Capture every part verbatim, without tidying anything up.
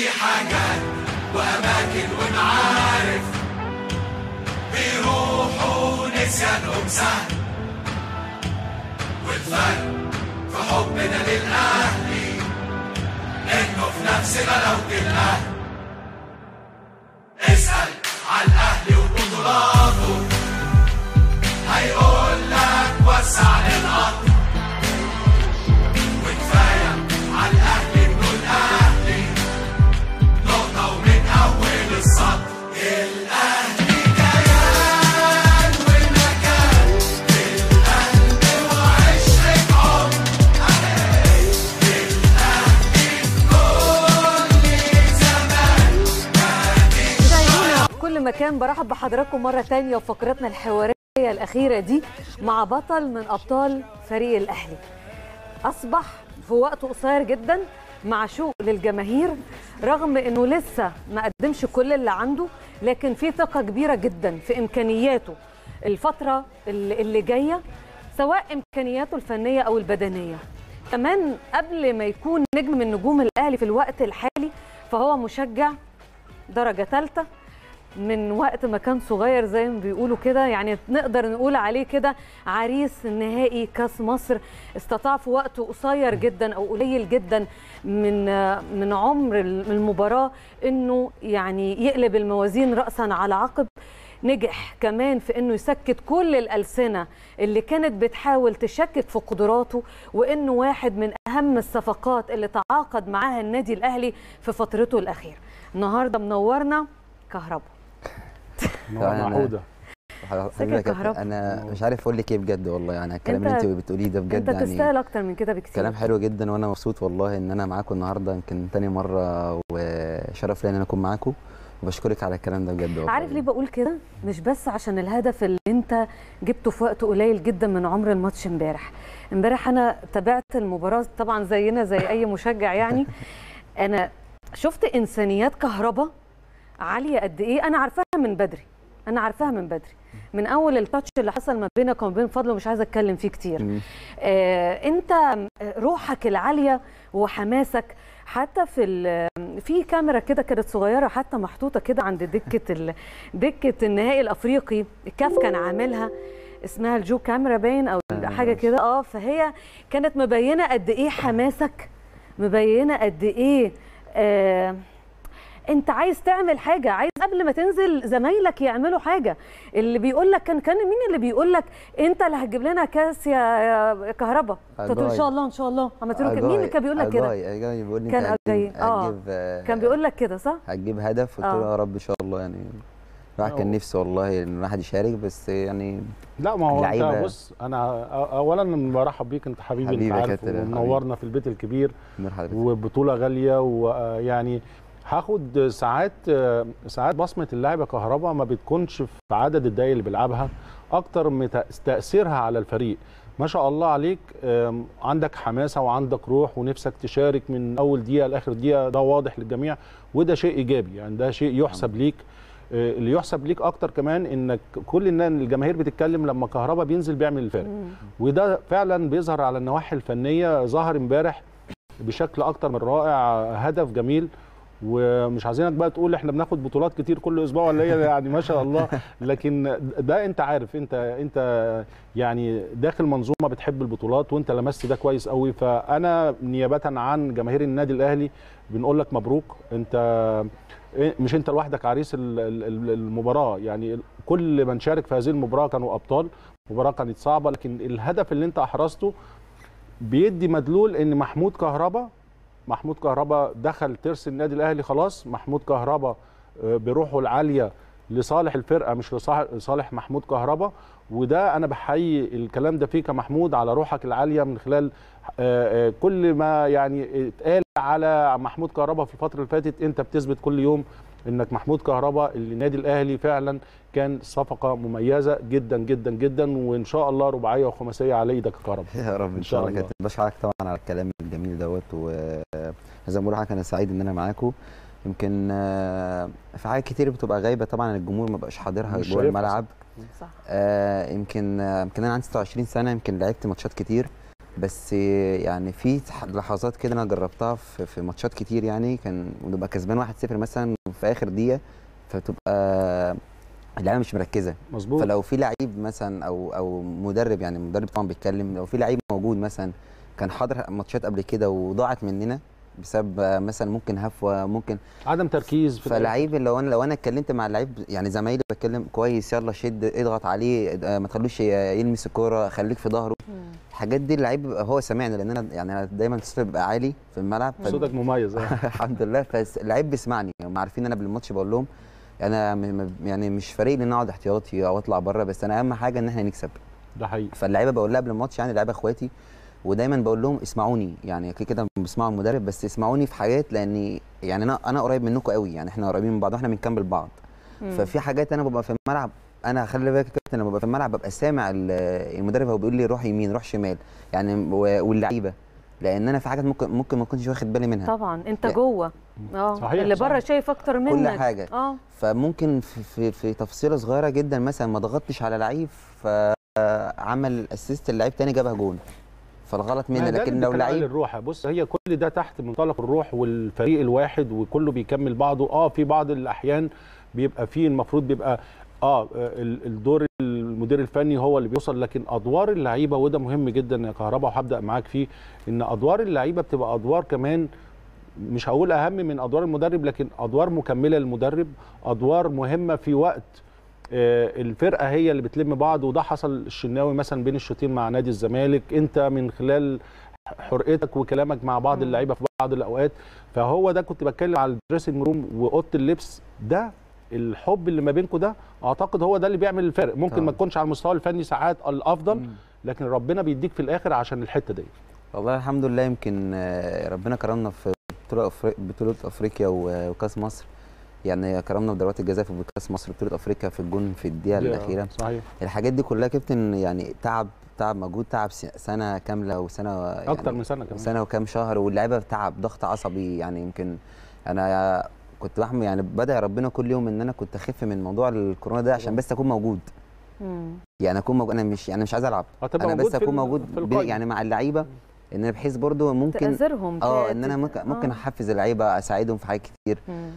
حاجات وأماكن ومعارف بيروحوا نسيانهم سهل، والفرق في حبنا للأهلي إنه في نفس غلاوة الأهل. اسأل على الأهلي وبطولاته هيقول لك وسع للقطر، وكفاية على الأهلي إنه الأهلي نقطة ومن أول السطر. الأهلي كيان ومكان في القلب وعشرة عمر، الأهلي في كل زمان مشاهدينا في كل مكان، برحب بحضراتكم مرة تانية وفقرتنا الحوارية الأخيرة دي مع بطل من أبطال فريق الأهلي. أصبح في وقت قصير جدا معشوق للجماهير، رغم أنه لسه ما قدمش كل اللي عنده، لكن في ثقة كبيرة جدا في إمكانياته الفترة اللي جاية، سواء إمكانياته الفنية أو البدنية. كمان قبل ما يكون نجم من نجوم الأهلي في الوقت الحالي، فهو مشجع درجة ثالثة من وقت ما كان صغير زي ما بيقولوا كده، يعني نقدر نقول عليه كده عريس نهائي كاس مصر. استطاع في وقت قصير جدا او قليل جدا من من عمر المباراه انه يعني يقلب الموازين راسا على عقب. نجح كمان في انه يسكت كل الالسنه اللي كانت بتحاول تشكك في قدراته، وانه واحد من اهم الصفقات اللي تعاقد معاها النادي الاهلي في فترته الاخيره. النهارده منورنا كهربا. معقوده انا مش عارف اقول لك ايه بجد والله، يعني الكلام اللي انت بتقوليه ده بجد انت يعني تستاهل اكتر من كده بكتير. كلام حلو جدا، وانا مبسوط والله ان انا معاكم النهارده، يمكن تاني مره، وشرف لي ان انا اكون معاكم، وبشكرك على الكلام ده بجد والله. عارف ليه بقول كده؟ مش بس عشان الهدف اللي انت جبته في وقت قليل جدا من عمر الماتش امبارح. امبارح انا تابعت المباراه طبعا زينا زي اي مشجع يعني. انا شفت انسانيات كهربا عاليه قد ايه، انا عارفاها من بدري، انا عارفاها من بدري، من اول التاتش اللي حصل ما بينك وما بين فضل، ومش عايزه اتكلم فيه كتير. آه انت روحك العاليه وحماسك، حتى في في كاميرا كده كانت صغيره حتى محطوطه كده عند دكه دكه النهائي الافريقي، الكاف كان عاملها، اسمها الجو كاميرا باين او حاجه كده. اه فهي كانت مبينه قد ايه حماسك، مبينه قد ايه آه انت عايز تعمل حاجه، عايز قبل ما تنزل زمايلك يعملوا حاجه. اللي بيقول لك كان كان مين اللي بيقول لك انت اللي هتجيب لنا كاس يا كهربا؟ قلت له ان شاء الله ان شاء الله. عملت له مين اللي كان بيقول لك كده؟ بيقول لي كان جاي اه كان بيقول لك كده صح؟ هتجيب هدف، قلت له يا رب ان شاء الله. يعني الواحد كان نفسه والله ان الواحد يشارك، بس يعني لا ما هو انت بص، انا اولا برحب بيك، انت حبيبي, حبيبي انت عارف، ومنورنا في البيت الكبير، وبطوله غاليه، ويعني هاخد ساعات ساعات بصمه اللاعب كهربا ما بتكونش في عدد الدقايق اللي بيلعبها، اكتر من تاثيرها على الفريق. ما شاء الله عليك، عندك حماسه وعندك روح ونفسك تشارك من اول دقيقه لاخر دقيقه، ده واضح للجميع، وده شيء ايجابي، يعني ده شيء يحسب ليك. اللي يحسب ليك اكتر كمان انك كل الناس الجماهير بتتكلم لما كهربا بينزل بيعمل الفرق، وده فعلا بيظهر على النواحي الفنيه. ظهر امبارح بشكل اكتر من رائع، هدف جميل، ومش عايزينك بقى تقول احنا بناخد بطولات كتير كل اسبوع ولا ايه، يعني ما شاء الله، لكن ده انت عارف، انت انت يعني داخل منظومه بتحب البطولات، وانت لمست ده كويس قوي. فانا نيابه عن جماهير النادي الاهلي بنقول لك مبروك، انت مش انت لوحدك عريس المباراه، يعني كل من شارك في هذه المباراه كانوا ابطال. المباراه كانت صعبه، لكن الهدف اللي انت احرزته بيدي مدلول ان محمود كهربا محمود كهربا دخل ترس النادي الاهلي خلاص. محمود كهربا بروحه العاليه لصالح الفرقه، مش لصالح محمود كهربا، وده انا بحيي الكلام ده فيك يا محمود، على روحك العاليه من خلال كل ما يعني اتقال على محمود كهربا في الفتره اللي فاتت. انت بتثبت كل يوم انك محمود كهربا اللي النادي الاهلي فعلا كان صفقه مميزه جدا جدا جدا، وان شاء الله رباعيه وخماسيه على ايدك يا كهربا يا رب ان شاء الله. كابتن بشكرك طبعا على الكلام الجميل دوت، وزي ما بقول لحضرتك انا سعيد ان انا معاكم. يمكن في حاجات كتير بتبقى غايبه طبعا، الجمهور ما بقاش حاضرها جوه الملعب. صح. آه يمكن يمكن انا عندي ستة وعشرين سنه، يمكن لعبت ماتشات كتير، بس يعني في لحظات كده انا جربتها في, في ماتشات كتير، يعني كان بنبقى كسبان واحد صفر مثلا في اخر دقيقه، فبتبقى اللعيبه مش مركزه. مظبوط. فلو في لعيب مثلا او او مدرب، يعني المدرب طبعا بيتكلم، لو في لعيب موجود مثلا كان حاضر ماتشات قبل كده وضاعت مننا بسبب مثلا ممكن هفوه، ممكن عدم تركيز في فلعيب، لو انا لو انا اتكلمت مع اللعيب يعني زمايلي بتكلم كويس، يلا شد اضغط عليه، ما تخلوش يلمس الكوره، خليك في ظهره. الحاجات دي اللعيب هو سامعني، لان انا يعني انا دايما صوتي بيبقى عالي في الملعب. صوتك مميز. الحمد لله. فاللعيب بيسمعني، هم عارفين انا قبل الماتش بقول لهم انا يعني مش فارق لي ان اقعد احتياطي او اطلع بره، بس انا اهم حاجه ان احنا نكسب. ده حقيقي. فاللعيبه بقول لها قبل الماتش، يعني اللعيبه اخواتي، ودايما بقول لهم اسمعوني، يعني كده كده بسمعوا المدرب، بس اسمعوني في حاجات، لاني يعني انا انا قريب منكم قوي، يعني احنا قريبين من بعض واحنا بنكمل بعض. مم. ففي حاجات انا ببقى في الملعب، انا خلي بالك يا كابتن، لما ببقى في الملعب ببقى سامع المدرب هو بيقول لي روح يمين روح شمال، يعني واللعيبه، لان انا في حاجات ممكن ممكن ما اكونش واخد بالي منها. طبعا انت يعني جوه اه اللي بره شايف اكتر منك كل حاجه. اه فممكن في, في, في تفصيله صغيره جدا مثلا ما ضغطتش على لعيب فعمل اسيست اللعيب تاني جابها جون، فالغلط مني. لكن لو لعيب الروح، بص هي كل ده تحت منطلق الروح والفريق الواحد وكله بيكمل بعضه. اه في بعض الاحيان بيبقى فيه المفروض بيبقى اه الدور المدير الفني هو اللي بيوصل، لكن ادوار اللعيبه وده مهم جدا يا كهربا، وهبدا معاك فيه، ان ادوار اللعيبه بتبقى ادوار كمان مش هقول اهم من ادوار المدرب، لكن ادوار مكمله للمدرب، ادوار مهمه في وقت الفرقه هي اللي بتلم بعض. وده حصل الشناوي مثلا بين الشوطين مع نادي الزمالك، انت من خلال حرقتك وكلامك مع بعض اللعيبه في بعض الاوقات. فهو ده كنت بتكلم على الدريسنج روم واوضه اللبس، ده الحب اللي ما بينكم ده اعتقد هو ده اللي بيعمل الفرق. ممكن طبعا ما تكونش على المستوى الفني ساعات الافضل، لكن ربنا بيديك في الاخر عشان الحته دي. والله الحمد لله، يمكن ربنا كرمنا في بطوله بطوله افريقيا وكاس مصر، يعني كرمنا بدورات الجزاء في كاس مصر، بطوله افريقيا في الجون في الدقيقه الاخيره. صحيح. الحاجات دي كلها كابتن يعني تعب تعب مجهود، تعب سنه كامله وسنه يعني اكتر من سنه كمان، سنه وكام شهر، واللعيبه تعب ضغط عصبي. يعني يمكن انا كنت بحمل يعني بدعي ربنا كل يوم ان انا كنت اخف من موضوع الكورونا ده عشان بس اكون موجود. مم. يعني اكون موجود، انا مش يعني مش عايز العب، انا بس اكون موجود يعني مع اللعيبه، ان انا بحيث برضو ممكن تأثرهم اه ان انا ممكن, ممكن احفز اللعيبه، اساعدهم في حاجات كتير. مم.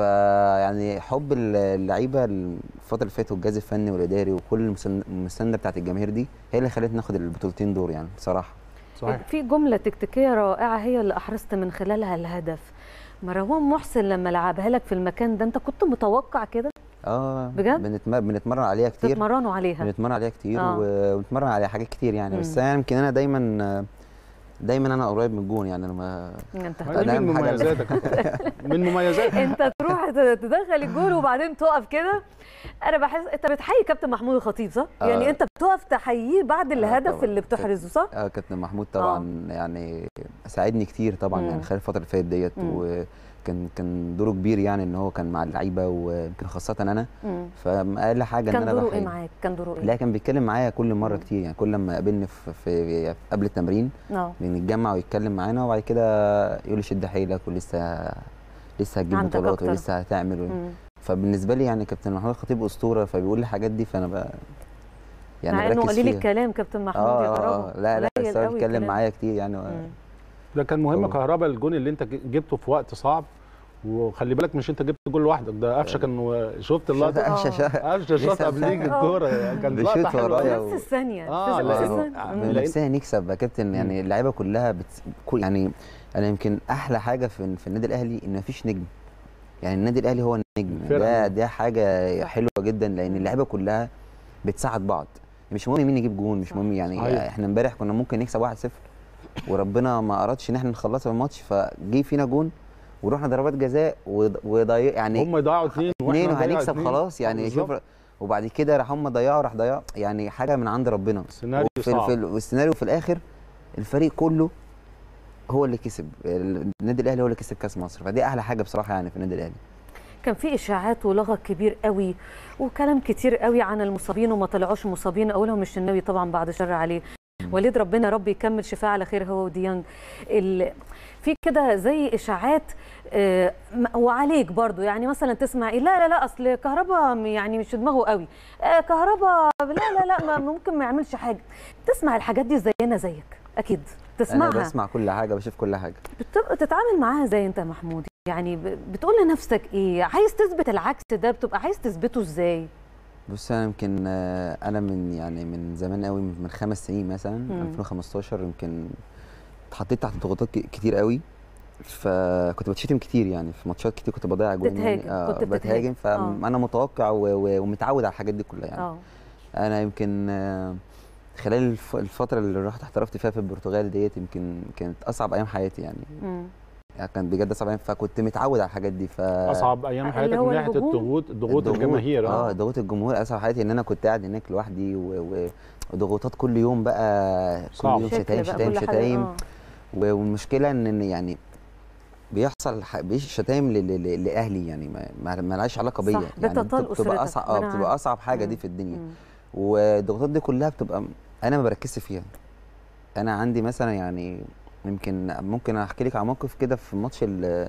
فيعني حب اللعيبه الفتره اللي فاتت والجهاز الفني والاداري وكل المسانده بتاعت الجماهير دي هي اللي خلتني ناخد البطولتين دول يعني بصراحه. صحيح. في جمله تكتيكيه رائعه هي اللي احرزت من خلالها الهدف. مروان محسن لما لعبها لك في المكان ده انت كنت متوقع كده؟ اه بجد؟ بنتمر... بنتمرن عليها كتير. بتتمرنوا عليها؟ بنتمرن عليها كتير آه. وبنتمرن عليها حاجات كتير يعني. مم. بس يعني يمكن انا دايما دايما انا قريب من الجون، يعني انا ما انت من مميزاتك من مميزاتك انت تروح تدخل الجول وبعدين تقف كده. انا بحس انت بتحيي كابتن محمود الخطيب صح؟ آه. يعني انت بتقف تحييه بعد الهدف آه اللي بتحرزه صح؟ اه كابتن محمود طبعا آه. يعني ساعدني كتير طبعا. مم. يعني خلال الفتره اللي فاتت ديت، وكان كان دوره كبير يعني ان هو كان مع اللعيبه ويمكن خاصه انا. فاقل حاجه ان انا كان دوره ايه معاك؟ كان دوره ايه؟ لا كان بيتكلم معايا كل مره مم. كتير، يعني كل لما قابلني في, في قبل التمرين آه. بنتجمع ويتكلم معانا، وبعد كده يقول لي شد حيلك ولسه لسه هتجيب بطولات ولسه هتعمل و... فبالنسبه لي يعني كابتن محمود الخطيب اسطوره، فبيقول لي الحاجات دي فانا بقى يعني مع انه قليل الكلام كابتن محمود آه يا كهربا. لا لا بس هو بيتكلم معايا كتير يعني. ده كان مهم كهربا، الجون اللي انت جبته في وقت صعب، وخلي بالك مش انت جبت جول لوحدك، ده قفشه كان شفت اللقطه قفشه قفشه شاط قبليك الكوره كان بيشوط ورايا نفس الثانيه اه لا نفسنا نكسب يا كابتن. يعني اللعيبه كلها بت... يعني انا يمكن احلى حاجه في, في النادي الاهلي ان مفيش نجم، يعني النادي الاهلي هو النجم ده ده حاجه حلوه جدا، لان اللعيبه كلها بتساعد بعض، مش مهم مين يجيب جون، مش مهم يعني صحيح. احنا امبارح كنا ممكن نكسب واحد صفر وربنا ما ارادش ان احنا نخلص الماتش، فجي فينا جون ورحنا ضربات جزاء وضيع يعني هم ضيعوا اثنين اثنين وهنكسب خلاص يعني. شوف وبعد كده راح هم ضيعوا راح ضيعوا، يعني حاجه من عند ربنا. السيناريو صعب، والسيناريو في الاخر الفريق كله هو اللي كسب، النادي الاهلي هو اللي كسب كاس مصر، فدي احلى حاجه بصراحه يعني في النادي الاهلي. كان في اشاعات ولغط كبير قوي وكلام كتير قوي عن المصابين وما طلعوش مصابين، اولهم الشناوي طبعا بعد شر عليه، وليد ربنا ربي يكمل شفاء على خير هو وديانج. في كده زي اشاعات آه وعليك برضو، يعني مثلا تسمع ايه لا لا لا اصل كهربا يعني مش في دماغه قوي، آه كهربا لا لا لا ما ممكن ما يعملش حاجه. تسمع الحاجات دي زينا زيك؟ اكيد تسمعها. انا بسمع كل حاجه، بشوف كل حاجه. بتتعامل معاها زي انت يا محمود؟ يعني بتقول لنفسك ايه؟ عايز تثبت العكس ده، بتبقى عايز تثبته ازاي؟ بص انا يمكن انا من يعني من زمان قوي، من خمس سنين مثلا، مم. ألفين وخمستاشر يمكن اتحطيت تحت ضغوطات كتير قوي، فكنت بتشتم كتير يعني في ماتشات كتير، كنت بضيع جوان يعني. آه كنت بتهاجم، فانا متوقع ومتعود على الحاجات دي كلها يعني. أوه. انا يمكن خلال الفتره اللي رحت احترفت فيها في البرتغال ديت يمكن كانت اصعب ايام حياتي يعني. مم. يعني كان بجد اصعب ايام، فكنت متعود على الحاجات دي. ف اصعب ايام حياتك من ناحيه الضغوط، ضغوط الجماهير. اه ضغوط الجمهور اصعب حياتي، ان انا كنت قاعد هناك لوحدي وضغوطات كل يوم بقى، كل يوم شتايم شتايم شتايم. والمشكله ان يعني بيحصل شتايم لاهلي يعني ما لهاش علاقه بيا يعني. بتبقى اصعب اه بتبقى اصعب حاجه مم. دي في الدنيا. مم. والضغوطات دي كلها بتبقى انا ما بركزش فيها. انا عندي مثلا يعني يمكن ممكن احكي لك على موقف كده في ماتش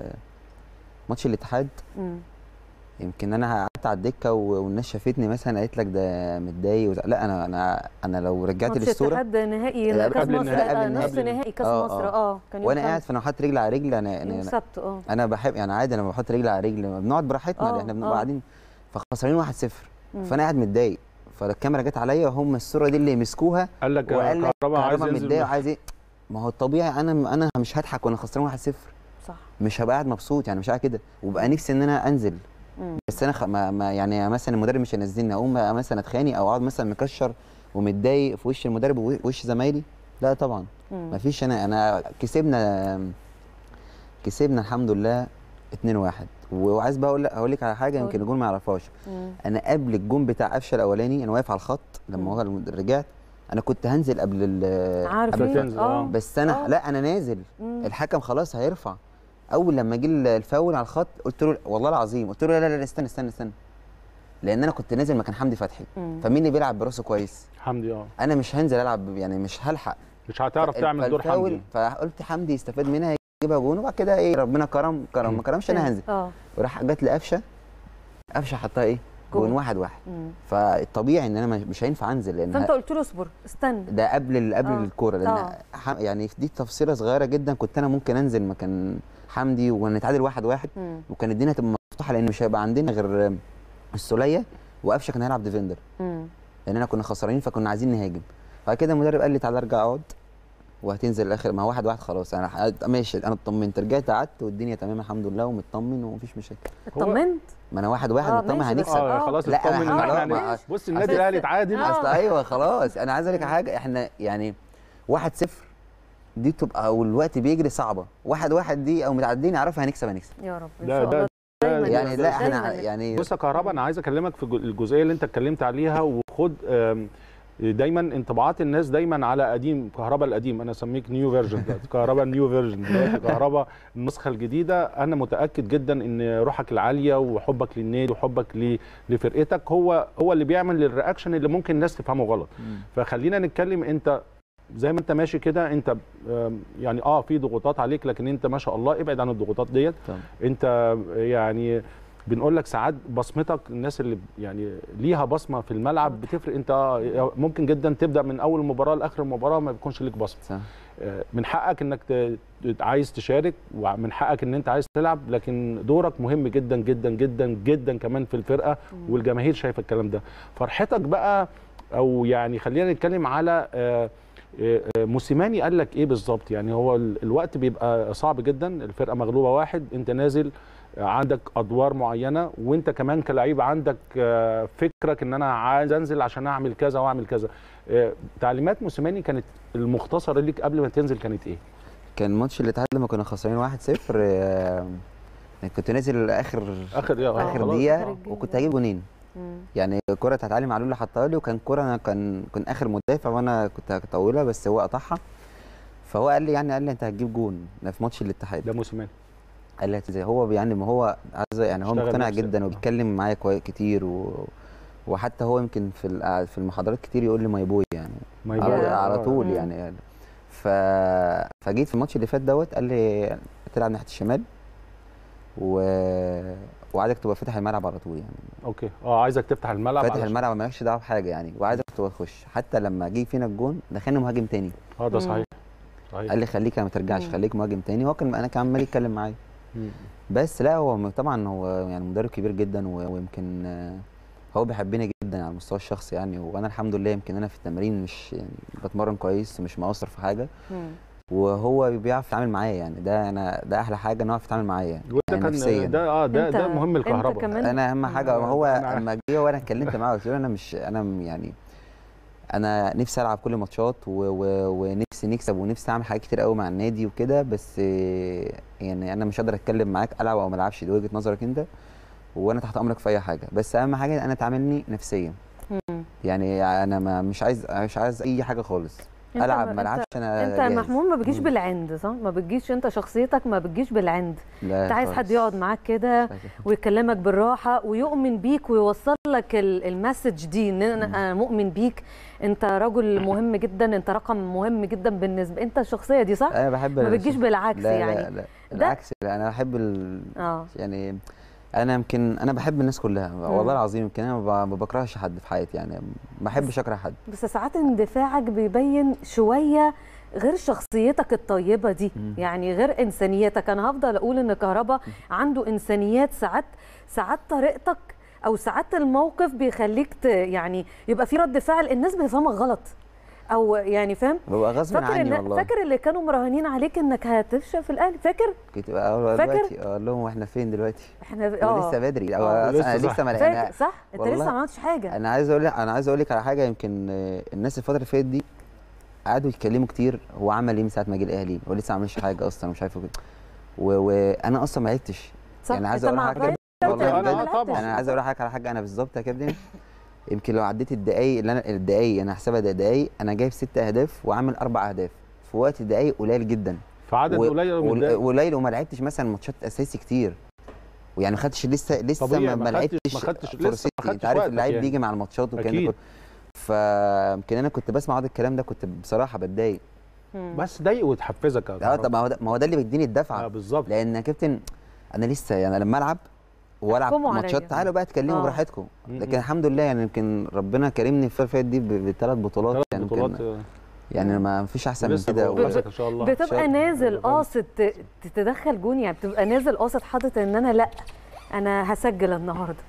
ماتش الاتحاد. مم. يمكن انا قعدت على الدكه والناس شافتني مثلا قالت لك ده متضايق وز... لا انا انا انا لو رجعت للصوره ماتش الاتحاد نهائي كاس مصر، نص نهائي كاس مصر. اه كان وانا قاعد فانا حاطط رجلي على رجل. انا انا سبت اه انا بحب يعني عادي، انا بحط رجلي على رجل، بنقعد براحتنا، احنا بنبقى قاعدين فخسرانين واحد صفر، فانا قاعد متضايق، فالكاميرا جت عليا هم الصوره دي اللي مسكوها قال لك كهربا عايز متضايق وعايز ايه. ما هو الطبيعي انا انا مش هضحك وانا خسران واحد صفر، صح، مش هبقى قاعد مبسوط يعني، مش قاعد كده، وبقى نفسي ان انا انزل. مم. بس انا خ... ما... ما يعني مثلا المدرب مش هينزلني، اقوم مثلا اتخانق او اقعد مثلا مكشر ومتضايق في وش المدرب ووش زمايلي؟ لا طبعا. ما فيش. انا انا كسبنا كسبنا الحمد لله اتنين واحد. وعايز بقى اقول لك اقول لك على حاجه يمكن الجون ما يعرفهاش. انا قبل الجون بتاع قفشه الاولاني انا واقف على الخط لما هو رجعت، انا كنت هنزل قبل ال قبل تنزل اه بس انا أوه. لا انا نازل. مم. الحكم خلاص هيرفع. اول لما جه الفاول على الخط قلت له والله العظيم، قلت له لا لا لا استنى استنى استنى، لان انا كنت نازل مكان حمدي فتحي. مم. فمين اللي بيلعب براسه كويس؟ حمدي. اه انا انا مش هنزل العب يعني، مش هلحق، مش هتعرف تعمل دور حمدي. فقلت حمدي يستفاد منها يجيبها جون، وبعد كده ايه ربنا كرم كرم ما كرمش انا هنزل. اه وراح جت لقفشه، قفشه حطها ايه جون واحد واحد. مم. فالطبيعي ان انا مش هينفع انزل، لان فانت قلت له اصبر استنى، ده قبل قبل الكوره، لان أوه. يعني دي تفصيله صغيره جدا، كنت انا ممكن انزل مكان حمدي ونتعادل واحد واحد، وكان الدنيا تبقى مفتوحه، لان مش هيبقى عندنا غير السوليه وقفشه كان هيلعب ديفندر، لاننا كنا خسرانين فكنا عايزين نهاجم. بعد كده المدرب قال لي تعالى ارجع اقعد وهتنزل الاخر، ما هو واحد واحد خلاص. انا ماشي، انا اطمنت، رجعت قعدت والدنيا تمام الحمد لله ومطمن ومفيش مشاكل. اطمنت؟ ما انا واحد واحد مطمن هنكسب. اه خلاص اطمن. لا بص النادي الاهلي اتعادل اصل ايوه خلاص. انا عايز اقول لك حاجه، احنا يعني واحد صفر دي تبقى والوقت بيجري صعبه، واحد واحد دي او متعدين عارف هنكسب هنكسب يا رب ان شاء الله. يعني لا احنا يعني بص يا كهربا، انا عايز اكلمك في الجزئيه اللي انت اتكلمت عليها، وخد دايما انطباعات الناس دايما على قديم كهربا القديم، انا اسميك نيو فيرجن دلوقتي، كهربا نيو فيرجن دلوقتي، كهربا النسخه الجديده. انا متاكد جدا ان روحك العاليه وحبك للنادي وحبك لفرقتك هو هو اللي بيعمل الرياكشن اللي ممكن الناس تفهمه غلط. فخلينا نتكلم، انت زي ما انت ماشي كده، انت يعني اه في ضغوطات عليك، لكن انت ما شاء الله ابعد عن الضغوطات ديت. انت يعني بنقول لك ساعات بصمتك، الناس اللي يعني ليها بصمه في الملعب بتفرق. انت ممكن جدا تبدا من اول مباراه لاخر المباراه ما بيكونش ليك بصمه. صح. من حقك انك عايز تشارك، ومن حقك ان انت عايز تلعب، لكن دورك مهم جدا جدا جدا جدا كمان في الفرقه، والجماهير شايفه الكلام ده. فرحتك بقى، او يعني خلينا نتكلم على موسيماني قال لك ايه بالظبط؟ يعني هو الوقت بيبقى صعب جدا، الفرقه مغلوبه واحد، انت نازل عندك ادوار معينه، وانت كمان كلاعب عندك فكرك ان انا عايز انزل عشان اعمل كذا واعمل كذا. تعليمات موسيماني كانت المختصره ليك قبل ما تنزل كانت ايه؟ كان ماتش الاتحاد لما كنا خسرانين واحد صفر، كنت نازل اخر اخر اخر دقيقه وكنت هجيب جونين. يعني الكره بتاعت علي معلول اللي حطها لي، وكان كره انا كان كان اخر مدافع وانا كنت هطولها بس هو قطعها. فهو قال لي يعني قال لي انت هتجيب جون في ماتش الاتحاد. ده موسيماني قال لي زي هو يعني ما هو عايز يعني هو مقتنع جدا وبيتكلم معايا كتير، و... وحتى هو يمكن في في المحاضرات كتير يقول لي ماي بوي يعني ماي بوي على, على طول مم. يعني, يعني ف... فجيت في الماتش اللي فات دوت قال لي تلعب ناحيه الشمال و وعايزك تبقى فاتح الملعب على طول يعني. اوكي اه عايزك تفتح الملعب، فاتح الملعب مالكش دعوه بحاجه يعني، وعايزك تبقى تخش. حتى لما جه فينا الجون دخلنا مهاجم تاني. اه ده صحيح. صحيح. قال لي خليك ما ترجعش، خليك مهاجم تاني. هو كان انا كان عمال يتكلم معايا، بس لا هو طبعا هو يعني مدرب كبير جدا، ويمكن هو بيحبني جدا على المستوى الشخصي يعني. وانا الحمد لله يمكن انا في التمرين مش يعني بتمرن كويس ومش مقصر في حاجه، وهو بيعرف يتعامل معايا يعني. ده انا ده احلى حاجه ان هو يعرف يتعامل معايا يعني. وده يعني كان نفسيا ده اه ده ده مهم الكهرباء. انا اهم حاجه هو اما جه وانا اتكلمت معاه قلت له انا مش انا يعني انا نفسي العب كل الماتشات ونفسي نكسب ونفسي اعمل حاجات كتير قوي مع النادي وكده، بس يعني انا مش قادر اتكلم معاك العب او ما العبش، دي وجهه نظرك انت، وانا تحت امرك في اي حاجه، بس اهم حاجه انا تعاملني نفسيا. يعني انا ما مش عايز مش عايز اي حاجه خالص، العب ما العبش انا انت يا محمود ما بتجيش بالعند، صح؟ ما بتجيش انت شخصيتك ما بتجيش بالعند. انت عايز حد يقعد معاك كده ويكلمك بالراحه ويؤمن بيك ويوصل لك المسج دي ان انا مؤمن بيك، انت رجل مهم جدا، انت رقم مهم جدا بالنسبه، انت الشخصيه دي صح؟ انا بحب ما بتجيش بالعكس لا يعني. لا لا بالعكس، لا انا بحب ال... اه يعني انا يمكن انا بحب الناس كلها والله العظيم، يمكن انا ما بكرهش حد في حياتي يعني، ما بحبش اكره حد. بس ساعات اندفاعك بيبين شويه غير شخصيتك الطيبه دي، مم. يعني غير انسانيتك. انا هفضل اقول ان كهربا عنده انسانيات، ساعات ساعات طريقتك او ساعات الموقف بيخليك يعني يبقى في رد فعل الناس بتفهمك غلط، او يعني فاهم ببقى غصب عني والله. فاكر اللي كانوا مراهنين عليك انك هتفشل في الاهلي؟ فاكر كنت بقى دلوقتي اقول لهم احنا فين دلوقتي؟ احنا اه لسه بدري او آه. لسه لسه ما لقيناش صح. انت لسه ما عملتش حاجه. انا عايز اقول لك انا عايز اقول لك على حاجه، يمكن الناس الفتره اللي فاتت دي قعدوا يتكلموا كتير، هو عمل ايه من ساعه ما جه الاهلي؟ هو لسه ما عملش حاجه اصلا مش عارف كده، وانا اصلا ما لعبتش يعني. عايز اقول لك حاجه والله انا طبعا انا عايز اقول لك على حاجه، انا بالظبط يا كابتن يمكن لو عديت الدقايق اللي انا الدقايق انا هحسبها دقايق، انا جايب ست اهداف وعامل اربع اهداف في وقت دقايق قليل جدا، في عدد و... قليل قليل وما لعبتش مثلا ماتشات اساسي كتير، ويعني ما خدتش لسه لسه ما, ما لعبتش فرصتي. انت عارف اللعيب يعني. بيجي مع الماتشات والكلام ده كله، فيمكن انا كنت بسمع هذا الكلام ده كنت بصراحه بتضايق، بس ضايق وتحفزك. اه طب ما هو ده ما هو ده اللي بيديني الدفعه. اه بالظبط، لان يا كابتن انا لسه يعني لما العب والعب ماتشات تعالوا بقى اتكلموا براحتكم، لكن الحمد لله يعني يمكن ربنا كرمني الفتره اللي فاتت دي بثلاث بطولات يعني بطولات يعني ما فيش احسن من كده. ان شاء الله بتبقى نازل قاصد تتدخل جون يعني، بتبقى نازل قاصد حاطط ان انا لا انا هسجل النهارده،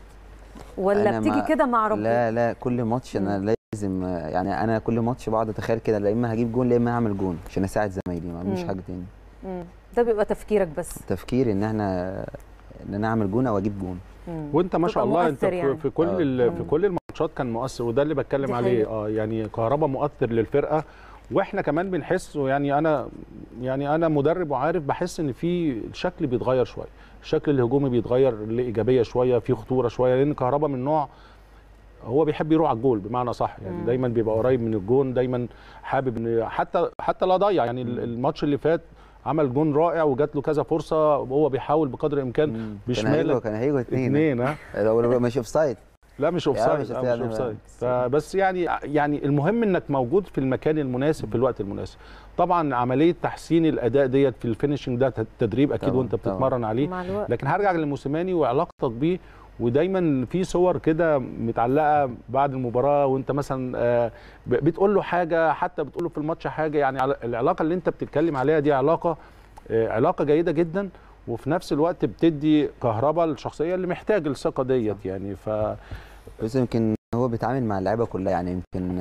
ولا بتيجي كده مع ربنا؟ لا لا كل ماتش انا لازم يعني، انا كل ماتش بقعد اتخيل كده لا اما هجيب جون لا اما هعمل جون عشان اساعد زمايلي، ما بعملش حاجه تاني. امم ده بيبقى تفكيرك بس؟ تفكيري ان احنا ان انا اعمل جون او اجيب جون. وانت ما شاء الله انت يعني. في كل آه. في كل الماتشات كان مؤثر، وده اللي بتكلم عليه. اه يعني كهربا مؤثر للفرقه، واحنا كمان بنحس يعني انا يعني انا مدرب وعارف بحس ان في الشكل بيتغير شويه، الشكل الهجومي بيتغير لايجابيه شويه، في خطوره شويه، لان كهربا من نوع هو بيحب يروح على الجول بمعنى صح يعني. مم. دايما بيبقى قريب من الجون، دايما حابب ان حتى حتى لا ضيع يعني. مم. الماتش اللي فات عمل جون رائع وجات له كذا فرصه، وهو بيحاول بقدر الامكان بشماله. كان هيجوا اثنين اثنين ها لو مش اوف سايد لا مش اوف سايد مش اوف سايد فبس يعني يعني المهم انك موجود في المكان المناسب في الوقت المناسب. طبعا عمليه تحسين الاداء ديت في الفينشنج ده تدريب اكيد وانت بتتمرن عليه، لكن هرجع للموسيماني وعلاقتك بيه، ودايما في صور كده متعلقه بعد المباراه وانت مثلا بتقول له حاجه، حتى بتقول له في الماتش حاجه، يعني العلاقه اللي انت بتتكلم عليها دي علاقه علاقه جيده جدا، وفي نفس الوقت بتدي كهربا الشخصيه اللي محتاج الثقه ديت يعني. ف بس يمكن هو بيتعامل مع اللعيبه كلها يعني، يمكن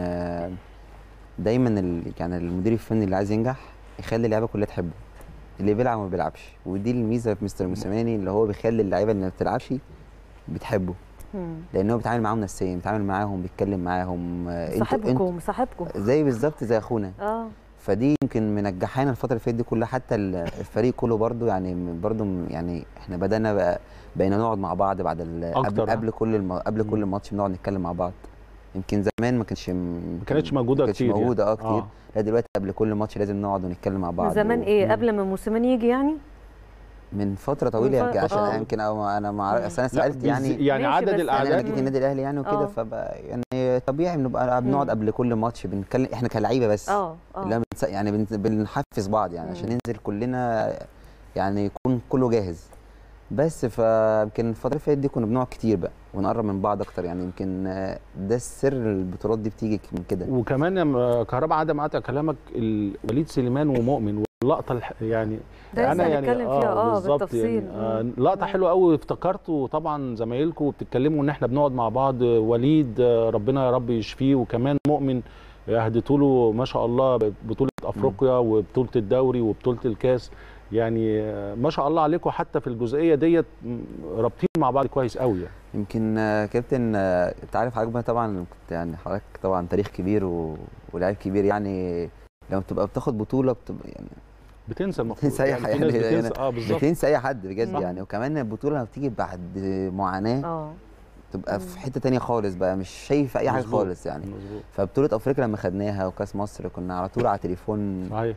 دايما يعني المدير الفني اللي عايز ينجح يخلي اللعيبه كلها تحبه، اللي بيلعب وما بيلعبش، ودي الميزه في مستر موسيماني اللي هو بيخلي اللعيبه اللي ما بتلعبش بتحبه، لان هو بيتعامل معاهم نفسيا، بيتعامل معاهم بيتكلم معاهم صاحبكم صاحبكم زي بالظبط زي اخونا. اه فدي يمكن منجحانا الفتره اللي فاتت دي كلها، حتى الفريق كله برضو يعني برضو يعني احنا بدانا بقى بقينا نقعد مع بعض بعد قبل قبل كل الم... قبل كل ماتش بنقعد نتكلم مع بعض. يمكن زمان ما كانش ما كانتش موجوده كتير، ما كانتش موجوده اه كتير. آه. لا دلوقتي قبل كل ماتش لازم نقعد ونتكلم مع بعض. زمان و... ايه قبل ما موسيماني يجي يعني؟ من فتره طويله يمكن عشان يمكن او انا مع اصل انا سالت يعني يعني عدد الاعداد انا جيت النادي الاهلي يعني وكده، فبقى يعني طبيعي بنبقى بنقعد قبل كل ماتش بنتكلم احنا كلاعيبه بس اه اه يعني بنحفز بعض يعني عشان ننزل كلنا يعني يكون كله جاهز. بس فيمكن الفتره اللي فاتت دي كنا بنقعد كتير بقى ونقرب من بعض اكتر، يعني يمكن ده السر البطولات دي بتيجي من كده. وكمان كهربا عدم قطع كلامك، وليد سليمان ومؤمن واللقطه يعني ده انا يعني نتكلم اه فيها اه بالتفصيل يعني آه لقطه حلوه قوي، افتكرته طبعا زمايلكم وبتتكلموا ان احنا بنقعد مع بعض. وليد ربنا يا رب يشفيه، وكمان مؤمن اهديتوا له ما شاء الله بطوله افريقيا وبطوله الدوري وبطوله الكاس، يعني ما شاء الله عليكم حتى في الجزئيه ديت رابطين مع بعض كويس قوي يعني. يمكن كابتن انت عارف حضرتك طبعا كنت يعني حضرتك طبعا تاريخ كبير و... ولاعب كبير، يعني لما بتبقى بتاخد بطوله بتبقى يعني بتنسى المفروض بتنسى اي حد، يعني بتنسى اه بالظبط بتنسى اي حد بجد صح. يعني. وكمان البطوله لما بتيجي بعد معاناه اه تبقى في حته ثانيه خالص بقى، مش شايف اي حاجه خالص يعني. مزبوط. فبطوله افريقيا لما خدناها وكاس مصر كنا على طول على تليفون صحيح،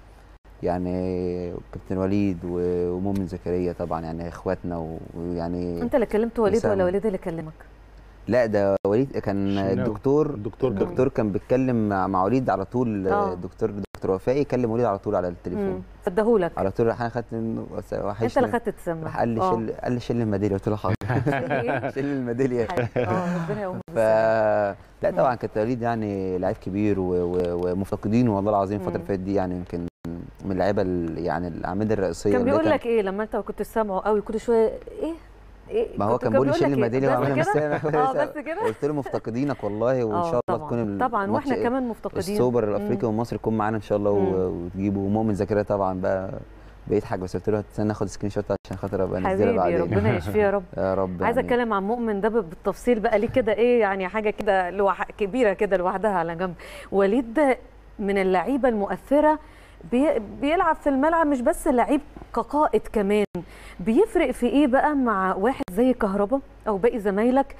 يعني كابتن وليد ومؤمن زكريا طبعا يعني اخواتنا، ويعني انت اللي كلمت وليد ولا وليد اللي كلمك؟ لا ده وليد كان الدكتور الدكتور الدكتور كان بيتكلم مع وليد على طول. الدكتور دكتور وفائي كلم وليد على طول على التليفون، فداهولك على طول. انا خدت منه انت اللي خدت تسمع، راح قال لي شيل قال لي شيل الميداليه، قلت له حاضر شيل الميداليه. اه ربنا يقوم ف لا طبعا كابتن وليد يعني لعيب كبير ومفتقدينه والله العظيم الفتره اللي فاتت دي، يعني يمكن من اللعيبه يعني الاعمده الرئيسيه. كان بيقول لك ايه لما انت كنت سامعه قوي كل شويه ايه ايه؟ ما هو كان بيقول لي شيل الميداليه وانا مش سامع. اه بس كده قلت له مفتقدينك والله، وان شاء الله تكون طبعا واحنا كمان مفتقدين السوبر الافريقي ومصر يكون معانا ان شاء الله وتجيبوا. مؤمن زكريا طبعا بقى بيضحك، بس قلت له هتستنى اخد سكرين شوت عشان خاطر ابقى انزلها بعدين. حبيبي ربنا يشفيه يا رب. يا رب. عايزه اتكلم عن مؤمن ده بالتفصيل بقى، ليه كده ايه يعني حاجه كده لوح... كبيره كده لوحدها على جنب. وليد ده من اللعيبه المؤثره، بي... بيلعب في الملعب مش بس لعيب كقائد، كمان بيفرق في ايه بقى مع واحد زي كهربا او باقي زمايلك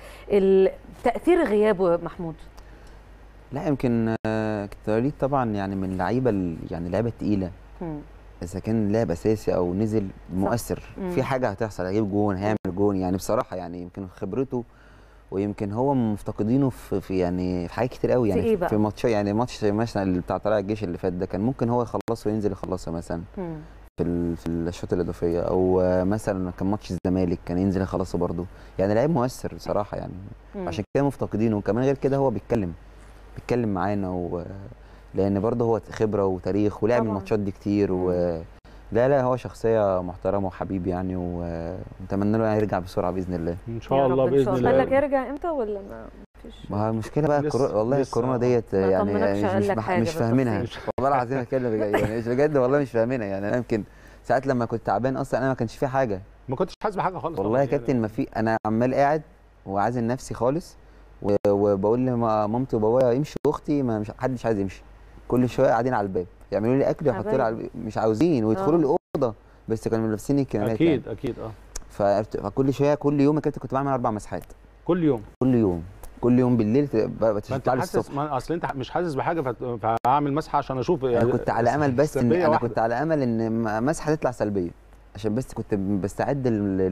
تاثير غيابه محمود؟ لا يمكن وليد طبعا يعني من اللعيبه يعني اللعيبه الثقيله، اذا كان لاعب اساسي او نزل مؤثر في حاجه هتحصل، هيجيب جون هيعمل جون يعني بصراحه. يعني يمكن خبرته ويمكن هو مفتقدينه في, في يعني في حاجات كتير قوي يعني في, في ماتش يعني ماتش مثلا بتاع طلائع الجيش اللي فات ده كان ممكن هو يخلصه وينزل يخلصها مثلا مم. في في الشوط الاضافيه، او مثلا كان ماتش الزمالك كان ينزل يخلصه برده. يعني لعيب مؤثر بصراحه يعني مم. عشان كده مفتقدينه. وكمان غير كده هو بيتكلم بيتكلم معانا، و لان برضه هو خبره وتاريخ ولعب الماتشات دي كتير و لا لا هو شخصيه محترمه وحبيب يعني، ونتمنى له يرجع بسرعه باذن الله. ان شاء الله باذن الله. قال لك يرجع امتى ولا ما فيش؟ ما هو المشكله بقى الكورونا والله الكورونا ديت يعني مش مش, مش فاهمينها والله العظيم اتكلم يعني مش بجد والله مش فاهمينها. يعني انا يمكن ساعات لما كنت تعبان اصلا انا ما كانش في حاجه، ما كنتش حاسس بحاجه خالص والله يا كابتن. ما في، انا عمال قاعد وعازل نفسي خالص، وبقول لمامتي وبابايا يمشي واختي ما مش حدش عايز يمشي، كل شويه قاعدين على الباب يعملوا لي اكل يحطوا لي على مش عاوزين ويدخلوا لي اوضه، بس كانوا لابسين الكمامات اكيد يعني. اكيد اه. فكل شويه كل يوم كنت كنت بعمل اربع مسحات كل يوم كل يوم كل يوم بالليل بتطلع لي الصبح. ما اصل انت مش حاسس بحاجه فاعمل مسحه عشان اشوف يعني. انا كنت على امل بس ان انا واحدة. كنت على امل ان مسحه تطلع سلبيه عشان بس كنت بستعد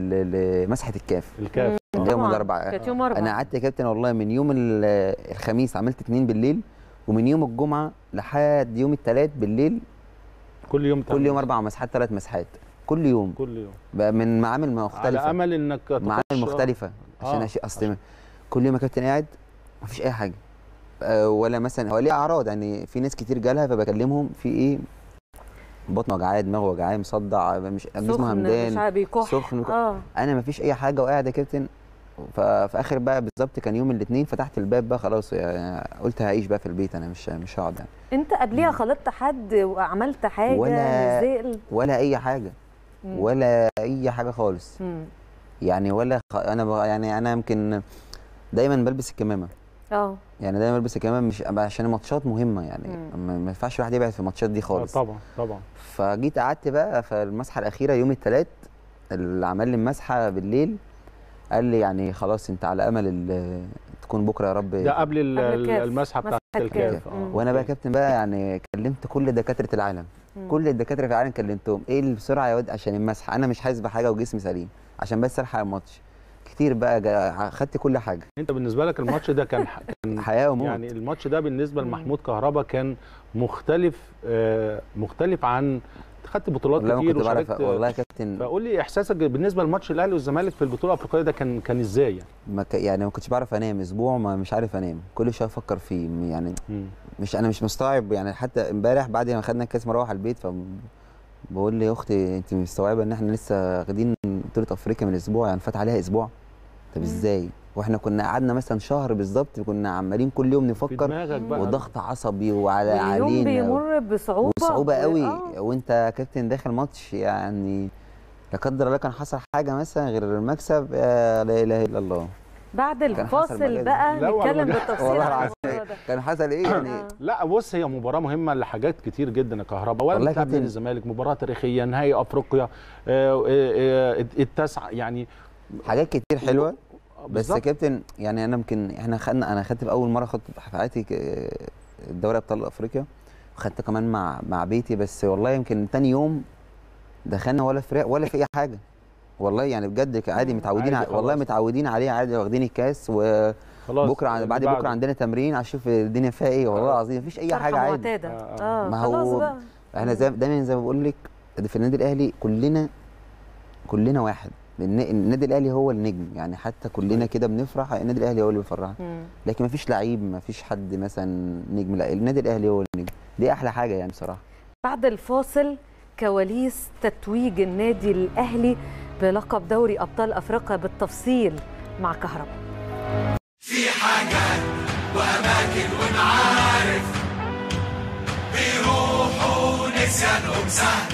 لمسحه الكاف الكاف يوم الاربعاء. كانت يوم اربعاء. انا قعدت يا كابتن والله من يوم الخميس عملت اتنين بالليل، ومن يوم الجمعه لحد يوم الثلاث بالليل كل يوم كل يوم اربع مسحات ثلاث مسحات كل يوم كل يوم بقى من معامل مختلفه على امل انك معامل مختلفه عشان آه. اصل كل يوم يا كابتن قاعد مفيش اي حاجه أه ولا مثلا هو ليه اعراض يعني. في ناس كتير جالها فبكلمهم في ايه، بطن وجعاه دماغ وجعاه مصدع مش جسمه همدان سخن آه. انا مفيش اي حاجه وقاعد يا كابتن. ففي اخر بقى بالظبط كان يوم الاثنين فتحت الباب بقى خلاص يعني قلت هعيش بقى في البيت انا مش مش هقعد يعني. انت قبليها خلطت حد وعملت حاجه ولا نزل ولا اي حاجه مم. ولا اي حاجه خالص مم. يعني ولا خ... انا يعني انا يمكن دايما بلبس الكمامه اه يعني دايما بلبس الكمامه مش عشان الماتشات مهمه يعني ما ينفعش الواحد يبعد في الماتشات دي خالص. طبعا طبعا. فجيت قعدت بقى في المسحه الاخيره يوم الثلاث اللي عمل لي المسحه بالليل قال لي يعني خلاص انت على امل تكون بكره يا رب. ده قبل المسحه بتاعت الكاف. وانا بقى كابتن بقى يعني كلمت كل دكاتره العالم مم. كل الدكاتره في العالم كلمتهم ايه بسرعه يا واد عشان المسحه انا مش حاسس بحاجه وجسمي سليم عشان بس الحق الماتش كتير بقى خدت كل حاجه. انت بالنسبه لك الماتش ده كان كان حياه وموت يعني. الماتش ده بالنسبه لمحمود كهربا كان مختلف آه مختلف عن خدت بطولات كتير وشاركت. والله يا كابتن، فقول لي احساسك بالنسبه لماتش الاهلي والزمالك في البطوله الافريقيه ده كان كان ازاي يعني؟ ما ك... يعني ما كنتش بعرف انام اسبوع، ما مش عارف انام، كل شويه افكر فيه يعني. م. مش انا مش مستوعب يعني. حتى امبارح بعد ما خدنا الكاس مروح على البيت، ف بقول لي يا اختي انت مستوعبه ان احنا لسه واخدين بطوله افريقيا من اسبوع؟ يعني فات عليها اسبوع. طب ازاي؟ واحنا كنا قعدنا مثلا شهر بالظبط كنا عمالين كل يوم نفكر، وضغط عصبي وعلى علينا، اليوم بيمر بصعوبه وصعوبه قوي. آه. وانت كابتن داخل ماتش يعني لا قدر الله كان حصل حاجه مثلا غير المكسب، لا اله الا الله. بعد الفاصل بقى نتكلم بالتفصيل عن الموضوع ده. كان حصل ايه يعني؟ لا بص، هي مباراه مهمه لحاجات كتير جدا يا كهرباء. اولا بتلعب نادي الزمالك، مباراه تاريخيه، نهائي افريقيا، التاسعه، يعني حاجات كتير حلوه. بس يا كابتن يعني انا يمكن احنا خدنا انا خدت باول مره خدت في حياتي دوري ابطال افريقيا، وخدت كمان مع مع بيتي. بس والله يمكن تاني يوم دخلنا ولا فرق ولا في اي حاجه والله، يعني بجد عادي متعودين عادي والله متعودين عليه عادي، واخدين الكاس وبكره بعد بكره عندنا تمرين عشان نشوف الدنيا فيها ايه. والله العظيم مفيش اي حاجه عادي. اه اه ما هو بقى. احنا زي دايما زي ما بقول لك في النادي الاهلي كلنا كلنا واحد. النادي الاهلي هو النجم يعني، حتى كلنا كده بنفرح النادي الاهلي هو اللي بيفرحنا، لكن مفيش لعيب مفيش حد مثلا نجم، لا النادي الاهلي هو النجم. دي احلى حاجه يعني بصراحه. بعد الفاصل كواليس تتويج النادي الاهلي بلقب دوري ابطال افريقيا بالتفصيل مع كهرباء. في حاجات واماكن ونعارف بيروحوا نسيانهم سهل،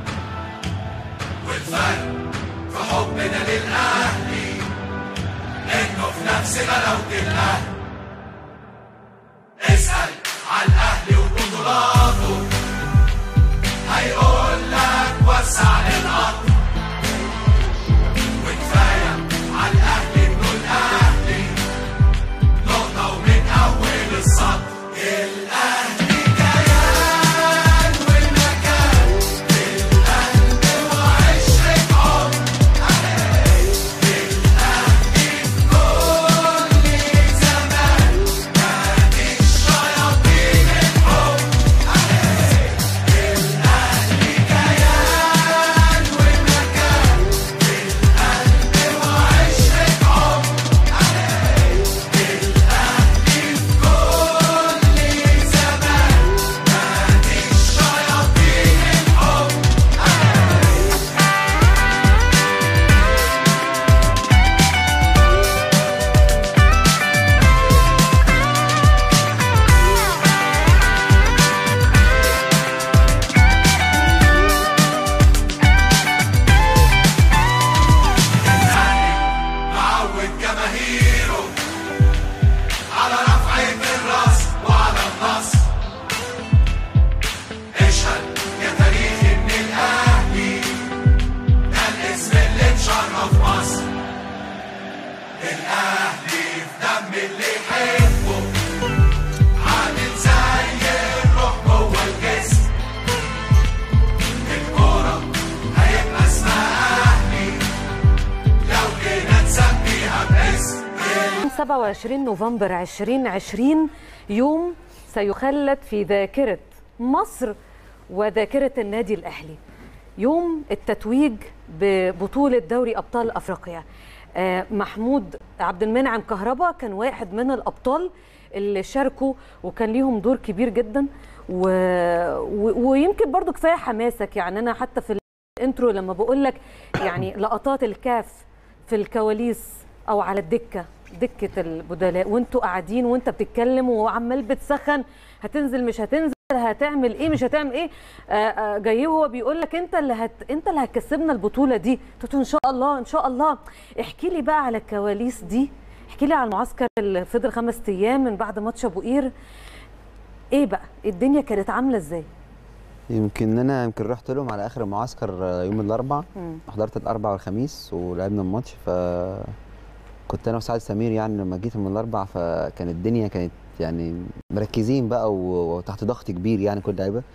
والفرق في حبنا للاهلي انه في نفس غلاوة الاهل. اسال على الاهلي وبطولاته هيقول لك وسع للقطر، وكفايه على الاهلي انه الاهلي نقطه ومن اول السطر. الاهلي كيان والمكان في القلب وعشرة عمر، الاهلي في كل زمان نادي الشياطين الحب. الاهلي كيان والمكان في القلب وعشرة عمر، الاهلي في كل زمان نادي الشياطين الحب. معود جماهيره على رفعة الراس وعلى النصر. اشهد يا تاريخ ان الاهلي ده الاسم اللي مشرف مصر. الاهلي في دم اللي يحبه، عامل زي الروح جوه الجسم. الكورة هيبقى اسمها اهلي لو جينا نسميها باسم. سبعة وعشرين نوفمبر ألفين وعشرين يوم سيخلد في ذاكرة مصر وذاكرة النادي الأهلي، يوم التتويج ببطولة دوري أبطال أفريقيا. آه محمود عبد المنعم كهرباء كان واحد من الأبطال اللي شاركوا وكان ليهم دور كبير جدا، و... و... ويمكن برضو كفاية حماسك. يعني أنا حتى في الانترو لما بقول لك يعني لقطات الكاف في الكواليس أو على الدكة، دكة البدلاء، وانتوا قاعدين وانت بتتكلم وعمال بتسخن، هتنزل مش هتنزل، هتعمل ايه مش هتعمل ايه، آآ آآ جاي هو بيقول لك انت اللي هت... انت اللي هتكسبنا البطوله دي. قلت له ان شاء الله ان شاء الله. احكي لي بقى على الكواليس دي، احكي لي على المعسكر اللي فضل خمس ايام من بعد ماتش ابو قير. ايه بقى الدنيا كانت عامله ازاي؟ يمكن انا يمكن رحت لهم على اخر المعسكر يوم الاربعاء، حضرت الاربعاء والخميس ولعبنا الماتش. ف كنت انا وسعد سمير يعني لما جيت من الاربعاء، فكانت الدنيا كانت يعني مركزين بقى وتحت ضغط كبير يعني كل لعيبه.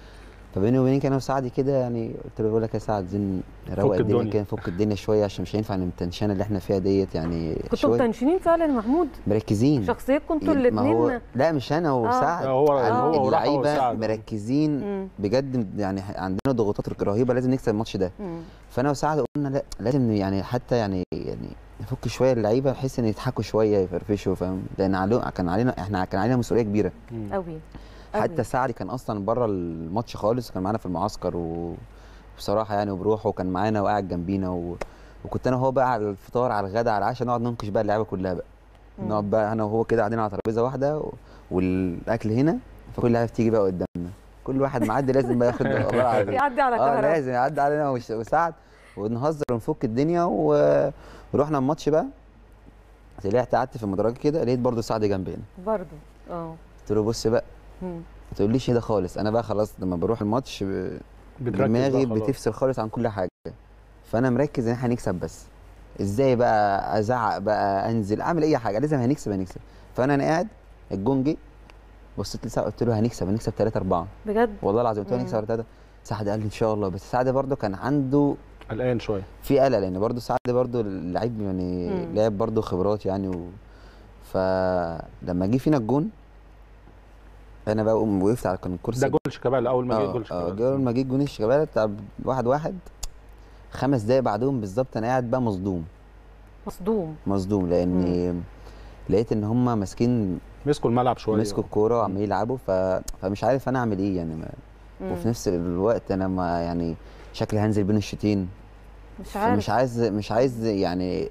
فبيني وبينك انا وسعدي كده يعني قلت له بقول لك يا سعد عايزين نروق الدنيا كده، نفك الدنيا شويه عشان مش هينفع التنشنه اللي احنا فيها ديت يعني. كنتوا متنشنين فعلا يا محمود؟ مركزين شخصيتكم انتوا الاثنين. لا مش انا وسعد، آه. هو هو اللعيبه مركزين مم. بجد يعني عندنا ضغوطات رهيبه لازم نكسب الماتش ده. مم. فانا وسعد قلنا لا لازم يعني حتى يعني يعني نفك شويه اللعيبه بحيث ان يضحكوا شويه يفرفشوا فاهم، لان علينا كان علينا احنا كان علينا مسؤوليه كبيره قوي. حتى سعد كان اصلا بره الماتش خالص، كان معانا في المعسكر وبصراحه يعني وبروحه وكان معانا وقاعد جنبينا و... وكنت انا وهو بقى على الفطار على الغداء على العشاء نقعد نناقش بقى اللعيبه كلها بقى، نقعد بقى انا وهو كده قاعدين على ترابيزه واحده و... والاكل هنا، فكل لعيبه تيجي بقى قدامنا كل واحد معدي لازم بقى ياخد يعدي على اه لازم يعدي علينا وسعد ونهزر ونفك الدنيا و... ورحنا الماتش بقى. طلعت قعدت في المدرج كده لقيت برضه سعد جنبي هنا برضه اه قلت له بص بقى ما تقوليش ده خالص، انا بقى خلاص لما بروح الماتش ب... دماغي بتفصل خالص عن كل حاجه، فانا مركز ان احنا هنكسب بس ازاي بقى ازعق بقى انزل اعمل اي حاجه لازم هنكسب هنكسب. فانا انا قاعد الجون جه بصيت لسعد قلت له هنكسب هنكسب ثلاثة أربعة بجد والله العظيم قلت له هنكسب ثلاثة. سعد قال لي ان شاء الله، بس سعد برده كان عنده قلقان شويه في قلق لان برده سعد برده لعيب يعني لاعب برده خبرات يعني و... فلما جه فينا الجون انا بقى قوم وقفت على الكرسي. ده جول شيكابالا اول ما جه جول شيكابالا. اه اول ما جه جون شيكابالا بتاع واحد واحد خمس دقايق بعدهم بالظبط انا قاعد بقى مصدوم مصدوم مصدوم لاني لقيت ان هم ماسكين مسكوا الملعب شويه مسكوا الكوره وعمالين يلعبوا ف... فمش عارف انا اعمل ايه يعني ما... وفي نفس الوقت انا ما يعني شكلي هنزل بين الشوطين مش عارف مش عايز مش عايز يعني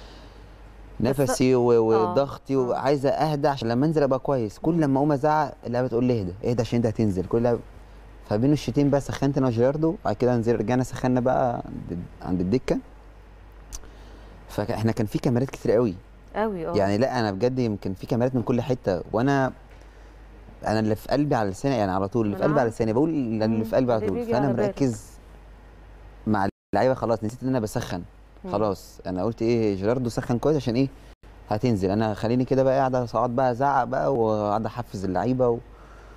نفسي وضغطي وعايزه اهدى عشان لما انزل ابقى كويس. كل لما اقوم ازعق اللعبه تقول لي اهدى اهدى عشان انت هتنزل كل لعبة. فبين الشوطين بقى سخنت انا وجيراردو بعد كده نزل رجعنا سخنا بقى عند الدكه. فاحنا كان في كاميرات كتير قوي قوي اه يعني لا انا بجد يمكن في كاميرات من كل حته وانا انا اللي في قلبي على لساني يعني على طول اللي في قلبي على لساني بقول اللي في قلبي على طول. فانا مركز مع اللعيبه خلاص نسيت ان انا بسخن خلاص. انا قلت ايه جيراردو سخن كويس عشان ايه هتنزل انا خليني كده بقى قاعد اقعد بقى ازعق بقى وقاعد احفز اللعيبه و...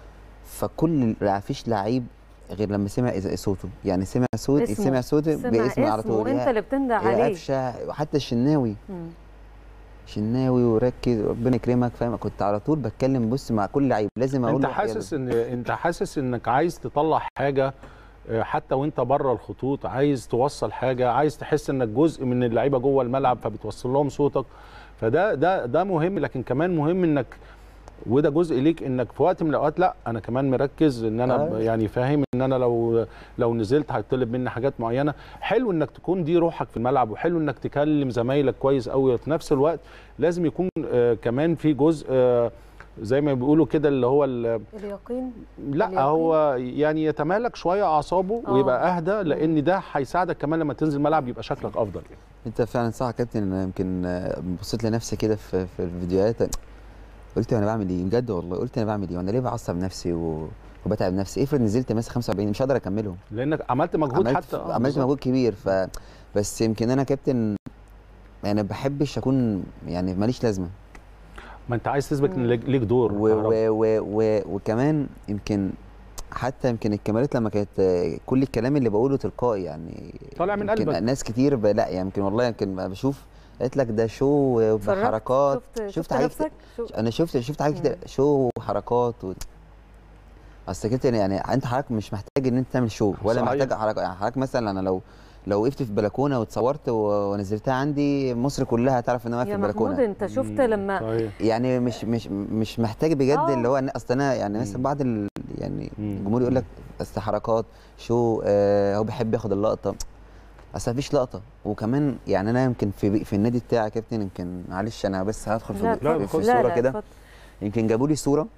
فكل ما فيش لعيب غير لما سمع صوته يعني سمع صوت سمع صوته باسمه على طول وانت اللي بتندى عليه قفشه وحتى الشناوي مم. شناوي وركز ربنا يكرمك فاهم. كنت على طول بتكلم بص مع كل لعيب لازم اقول انت حاسس ان انت حاسس انك عايز تطلع حاجه حتى وانت بره الخطوط عايز توصل حاجه عايز تحس انك جزء من اللعيبه جوه الملعب فبتوصل لهم صوتك. فده ده ده مهم لكن كمان مهم انك وده جزء ليك انك في وقت من الاوقات لا انا كمان مركز ان انا آه. يعني فاهم ان انا لو لو نزلت هيطلب مني حاجات معينه. حلو انك تكون دي روحك في الملعب وحلو انك تكلم زمايلك كويس قوي. في نفس الوقت لازم يكون آه كمان في جزء آه زي ما بيقولوا كده اللي هو اليقين. لا اليقين. هو يعني يتمالك شويه اعصابه أوه. ويبقى اهدى لان ده هيساعدك كمان لما تنزل الملعب يبقى شكلك افضل. انت فعلا صح يا كابتن. انا يمكن بصيت لنفسي كده في في الفيديوهات قلت انا بعمل ايه بجد والله. قلت انا بعمل ايه وانا ليه بعصب نفسي و... وبتعب نفسي. افرض نزلت مثلا خمسة وأربعين مش هقدر اكملهم لانك عملت مجهود عملت حتى عملت مجهود كبير. ف بس يمكن انا كابتن يعني ما بحبش اكون يعني ماليش لازمه. ما انت عايز تثبت ان ليك دور و... و... و... و... وكمان يمكن حتى يمكن الكاميرات لما كانت كل الكلام اللي بقوله تلقائي يعني طالع من قلبك. ناس كتير ب... لا يمكن والله يمكن بشوف قالت لك ده شو وحركات. شفت, شفت حاجات كتير. انا شفت شفت حاجات كتير شو وحركات و... اصل كده يعني انت حضرتك مش محتاج ان انت تعمل شو ولا صحيح. محتاج حركات يعني حضرتك مثلا انا لو لو وقفت في بلكونه واتصورت ونزلتها عندي مصر كلها هتعرف ان انا واقف في البلكونه. يا محمود انت شفت لما صحيح. يعني مش مش مش محتاج بجد أوه. اللي هو اصل انا يعني مثلا بعض ال... يعني الجمهور يقول لك بس حركات شو آه هو بيحب ياخد اللقطه. اصل مفيش لقطه. وكمان يعني انا يمكن في في النادي بتاعي يا كابتن يمكن معلش انا بس هدخل في, في, في الصوره كده. يمكن جابوا لي صوره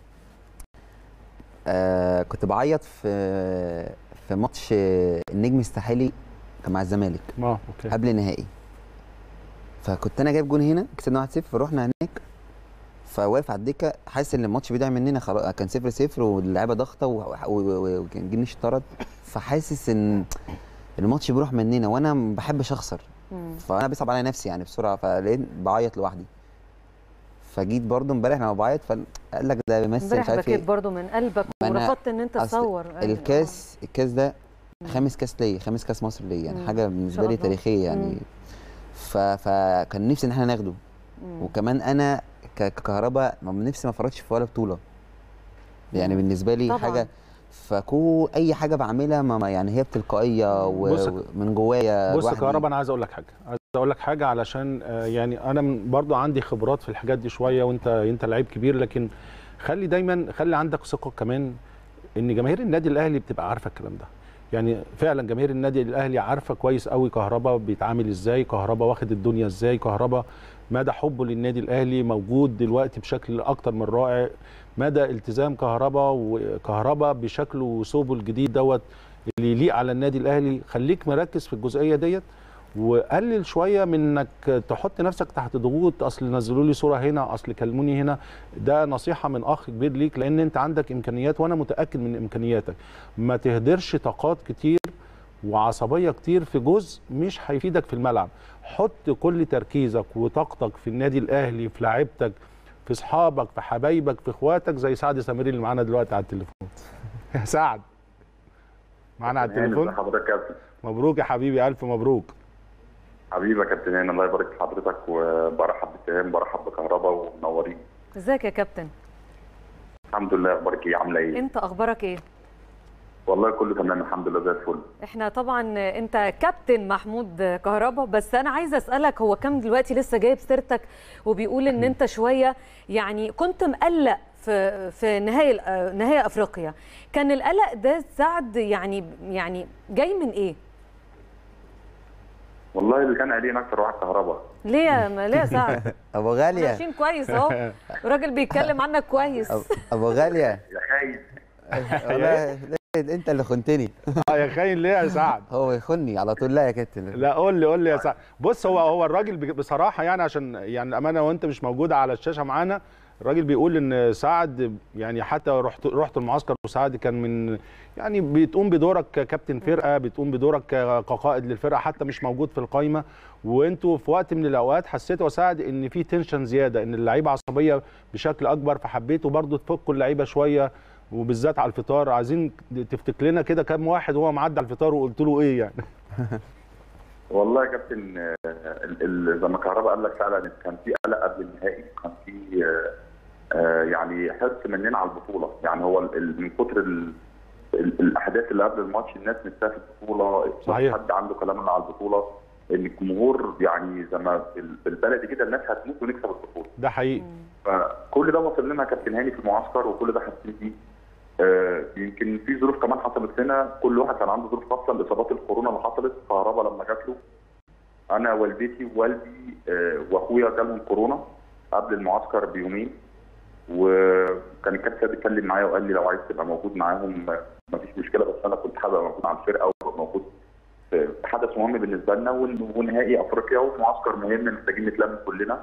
آه كنت بعيط في في ماتش النجم الساحلي كان مع الزمالك اه اوكي قبل النهائي. فكنت انا جايب جون هنا كسبنا واحد صفر فرحنا هناك فواقف على الدكه حاسس ان الماتش بيضيع مننا خلاص كان صفر صفر واللعيبه ضاغطه وكان جنش طرد فحاسس ان الماتش بيروح مننا وانا ما بحبش اخسر. فانا بيصعب عليا نفسي يعني بسرعه فلقيت بعيط لوحدي. فجيت برضو امبارح لما بعيط فقال لك ده بيمثل مش عارف ايه. امبارح بكيت برضو من قلبك ورفضت ان انت تصور. الكاس الكاس ده خامس كاس ليا، خامس كاس مصر ليا، يعني حاجه بالنسبه لي تاريخيه يعني. فكان نفسي ان احنا ناخده. مم. وكمان انا ككهرباء نفسي ما اتفرجش في ولا بطوله. يعني بالنسبه لي طبعا. حاجه فكو اي حاجه بعملها ما يعني هي بتلقائيه ومن جوايا. بص كهرباء انا عايز اقول لك حاجه، عايز اقول لك حاجه علشان يعني انا برضو عندي خبرات في الحاجات دي شويه، وانت انت لعيب كبير، لكن خلي دايما خلي عندك ثقه كمان ان جماهير النادي الاهلي بتبقى عارفه الكلام ده. يعني فعلا جماهير النادي الاهلي عارفه كويس قوي كهرباء بيتعامل ازاي، كهرباء واخد الدنيا ازاي، كهرباء مدى حبه للنادي الاهلي موجود دلوقتي بشكل اكتر من رائع، مدى التزام كهرباء وكهرباء بشكله وثوبه الجديد دوت اللي يليق على النادي الاهلي. خليك مركز في الجزئيه ديت، وقلل شويه من انك تحط نفسك تحت ضغوط، اصل نزلوا لي صوره هنا، اصل كلموني هنا. ده نصيحه من اخ كبير ليك، لان انت عندك امكانيات وانا متاكد من امكانياتك. ما تهدرش طاقات كتير وعصبيه كتير في جزء مش هيفيدك في الملعب. حط كل تركيزك وطاقتك في النادي الاهلي، في لاعيبتك، في اصحابك، في حبايبك، في اخواتك، زي سعد سمير اللي معانا دلوقتي على التليفون. يا سعد معانا على التليفون. حضرتك يا كابتن. مبروك يا حبيبي، الف مبروك. حبيبي يا كابتن هاني، الله يبارك في حضرتك، وبرحب بالتهام، برحب بكهرباء ومنورين. ازيك يا كابتن؟ الحمد لله. اخبارك ايه؟ عامله ايه؟ انت اخبارك ايه؟ والله كله تمام الحمد لله زي الفل. احنا طبعا انت كابتن محمود كهرباء، بس انا عايزه اسالك، هو كان دلوقتي لسه جايب سيرتك وبيقول ان انت شويه يعني كنت مقلق في في نهائي نهائي افريقيا. كان القلق ده سعد يعني يعني جاي من ايه؟ والله اللي كان قلقان اكتر واحد كهرباء. ليه يا ليه يا سعد؟ ابو غاليه ماشيين كويس اهو، الراجل بيتكلم عنك كويس. ابو غاليه يا خاين. والله انت اللي خنتني. اه يا خاين ليه يا سعد؟ هو يخني على طول. لا يا كابتن لا قول لي قول لي يا سعد. بص هو هو الراجل بصراحه يعني عشان يعني امانه وانت مش موجوده على الشاشه معانا، الراجل بيقول ان سعد يعني حتى رحت رحت المعسكر وسعد كان من يعني بتقوم بدورك ككابتن فرقه، بتقوم بدورك كقائد للفرقه، حتى مش موجود في القايمه، وانتوا في وقت من الاوقات حسيتوا يا سعد ان في تنشن زياده، ان اللعيبه عصبيه بشكل اكبر، فحبيتوا برضو تفكوا اللعيبه شويه وبالذات على الفطار. عايزين تفتكر لنا كده كام واحد هو معدي على الفطار وقلت له ايه يعني؟ والله يا كابتن زي ما كهرباء قال لك فعلا كان في قلق قبل النهائي، كان في يعني حرص مننا على البطوله. يعني هو من كتر الاحداث اللي قبل الماتش الناس نفسها في البطوله، صحيح. حد عنده كلام على البطوله، ان الجمهور يعني زي ما بالبلدي كده الناس هتموت ونكسب البطوله. ده حقيقي. فكل ده وصل لنا كابتن هاني في المعسكر، وكل ده حاسين بيه. آه يمكن في ظروف كمان حصلت لنا، كل واحد كان عنده ظروف خاصه لاصابات الكورونا اللي حصلت. كهرباء لما جات له، انا والدتي ووالدي آه واخويا جالهم كورونا قبل المعسكر بيومين، وكان الكابتن بيتكلم معايا وقال لي لو عايز تبقى موجود معاهم مفيش مشكله، بس انا كنت حابب ابقى موجود على الفرقه وموجود في حدث مهم بالنسبه لنا ونهائي افريقيا ومعسكر مهم محتاجين نتلم كلنا.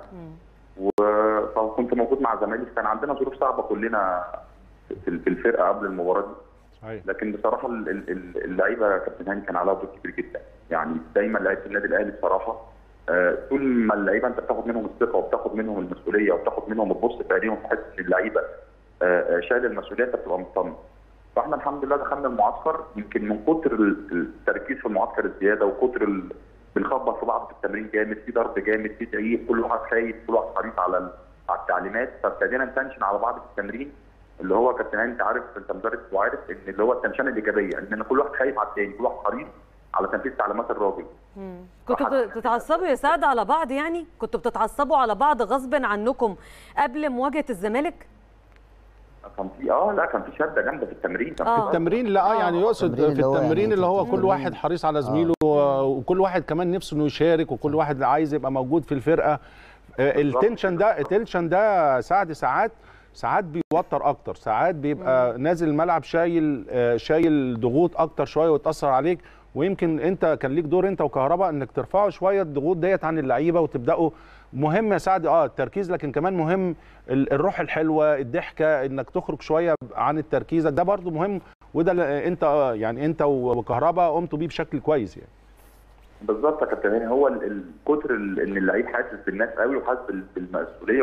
وكنت موجود مع زمايلي، كان عندنا ظروف صعبه كلنا في الفرقه قبل المباراه دي. صحيح. لكن بصراحه اللعيبه كابتن هاني كان عليها دور كبير جدا. يعني دايما لعيبه النادي الاهلي بصراحه طول ما اللعيبه انت بتاخد منهم الثقه وبتاخد منهم المسؤوليه وبتاخد منهم تبص في عينيهم تحس ان اللعيبه شايل المسؤوليه، انت بتبقى مطمن. فاحنا الحمد لله دخلنا المعسكر، يمكن من كتر التركيز في المعسكر الزياده وكتر بنخبط في بعض في التمرين جامد، في ضرب جامد، في تعيق، كل واحد خايف، كل واحد حريص على على التعليمات، فابتدينا نتنشن على بعض في التمرين. اللي هو كابتن هاني انت عارف، انت مدرب وعارف ان اللي هو التنشنه الايجابيه، ان كل واحد خايف على الثاني، كل واحد حريص على تنفيذ تعليمات الراجل. كنتوا بتتعصبوا يا سعد على بعض؟ يعني كنتوا بتتعصبوا على بعض غصب عنكم قبل مواجهه الزمالك؟ كان في اه لا كان في شده جامده في التمرين. كان في التمرين لا اه يعني يقصد في التمرين اللي هو كل واحد حريص على زميله، آه. وكل واحد كمان نفسه انه يشارك، وكل واحد عايز يبقى موجود في الفرقه. التنشن ده التنشن ده سعد ساعات ساعات بيوتر اكتر، ساعات بيبقى مم. نازل الملعب شايل شايل ضغوط اكتر شويه وتاثر عليك، ويمكن انت كان ليك دور انت وكهرباء انك ترفعوا شويه الضغوط ديت عن اللعيبه وتبداوا. مهم يا سعد اه التركيز، لكن كمان مهم الروح الحلوه، الضحكه، انك تخرج شويه عن التركيز ده برضو مهم، وده انت اه يعني انت وكهرباء قمتوا بيه بشكل كويس يعني. بالظبط يا كابتن، هو الكتر ان اللعيب حاسس بالناس قوي وحاسس بالمسؤوليه وبالضغوط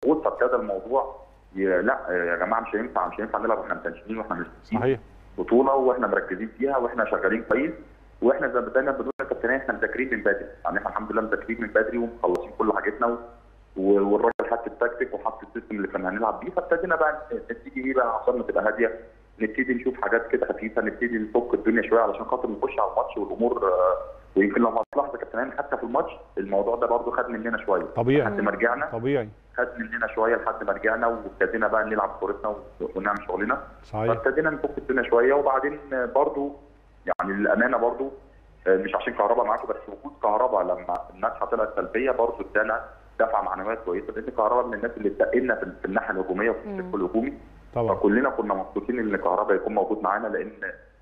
ضغوط، فابتدى الموضوع ي... لا يا جماعه مش هينفع مش هينفع نلعب واحنا متنشنين واحنا مش صحيح بطوله واحنا مركزين فيها واحنا شغالين كويس، واحنا زي ما بدانا بنقول يا كابتن احنا مذاكرين من بدري، يعني احنا الحمد لله مذاكرين من بدري ومخلصين كل حاجتنا و... والراجل حط التكتيك وحط السيستم اللي كنا هنلعب بيه، فابتدينا بقى نبتدي ايه بقى اعصابنا تبقى هاديه، نبتدي نشوف حاجات كده خفيفه، نبتدي نفك الدنيا شويه علشان خاطر نخش على الماتش والامور. ويمكن لما تلاحظ يا كابتن حتى في الماتش الموضوع ده برده خد مننا شويه طبيعي لحد ما رجعنا طبيعي خد مننا شويه لحد ما رجعنا وابتدينا بقى نلعب كورتنا ونعمل شغلنا، صحيح فابتدينا نفك الدنيا شويه. وبعدين برده يعني للامانه برده مش عشان كهربا معاكم بس وجود كهربا لما الناس طلعت سلبيه برده ادانا دفعه معنويه كويسه، لان كهربا من الناس اللي تقلنا في الناحيه الهجوميه وفي الشق الهجومي طبعا، فكلنا كنا مبسوطين ان كهربا يكون موجود معانا، لان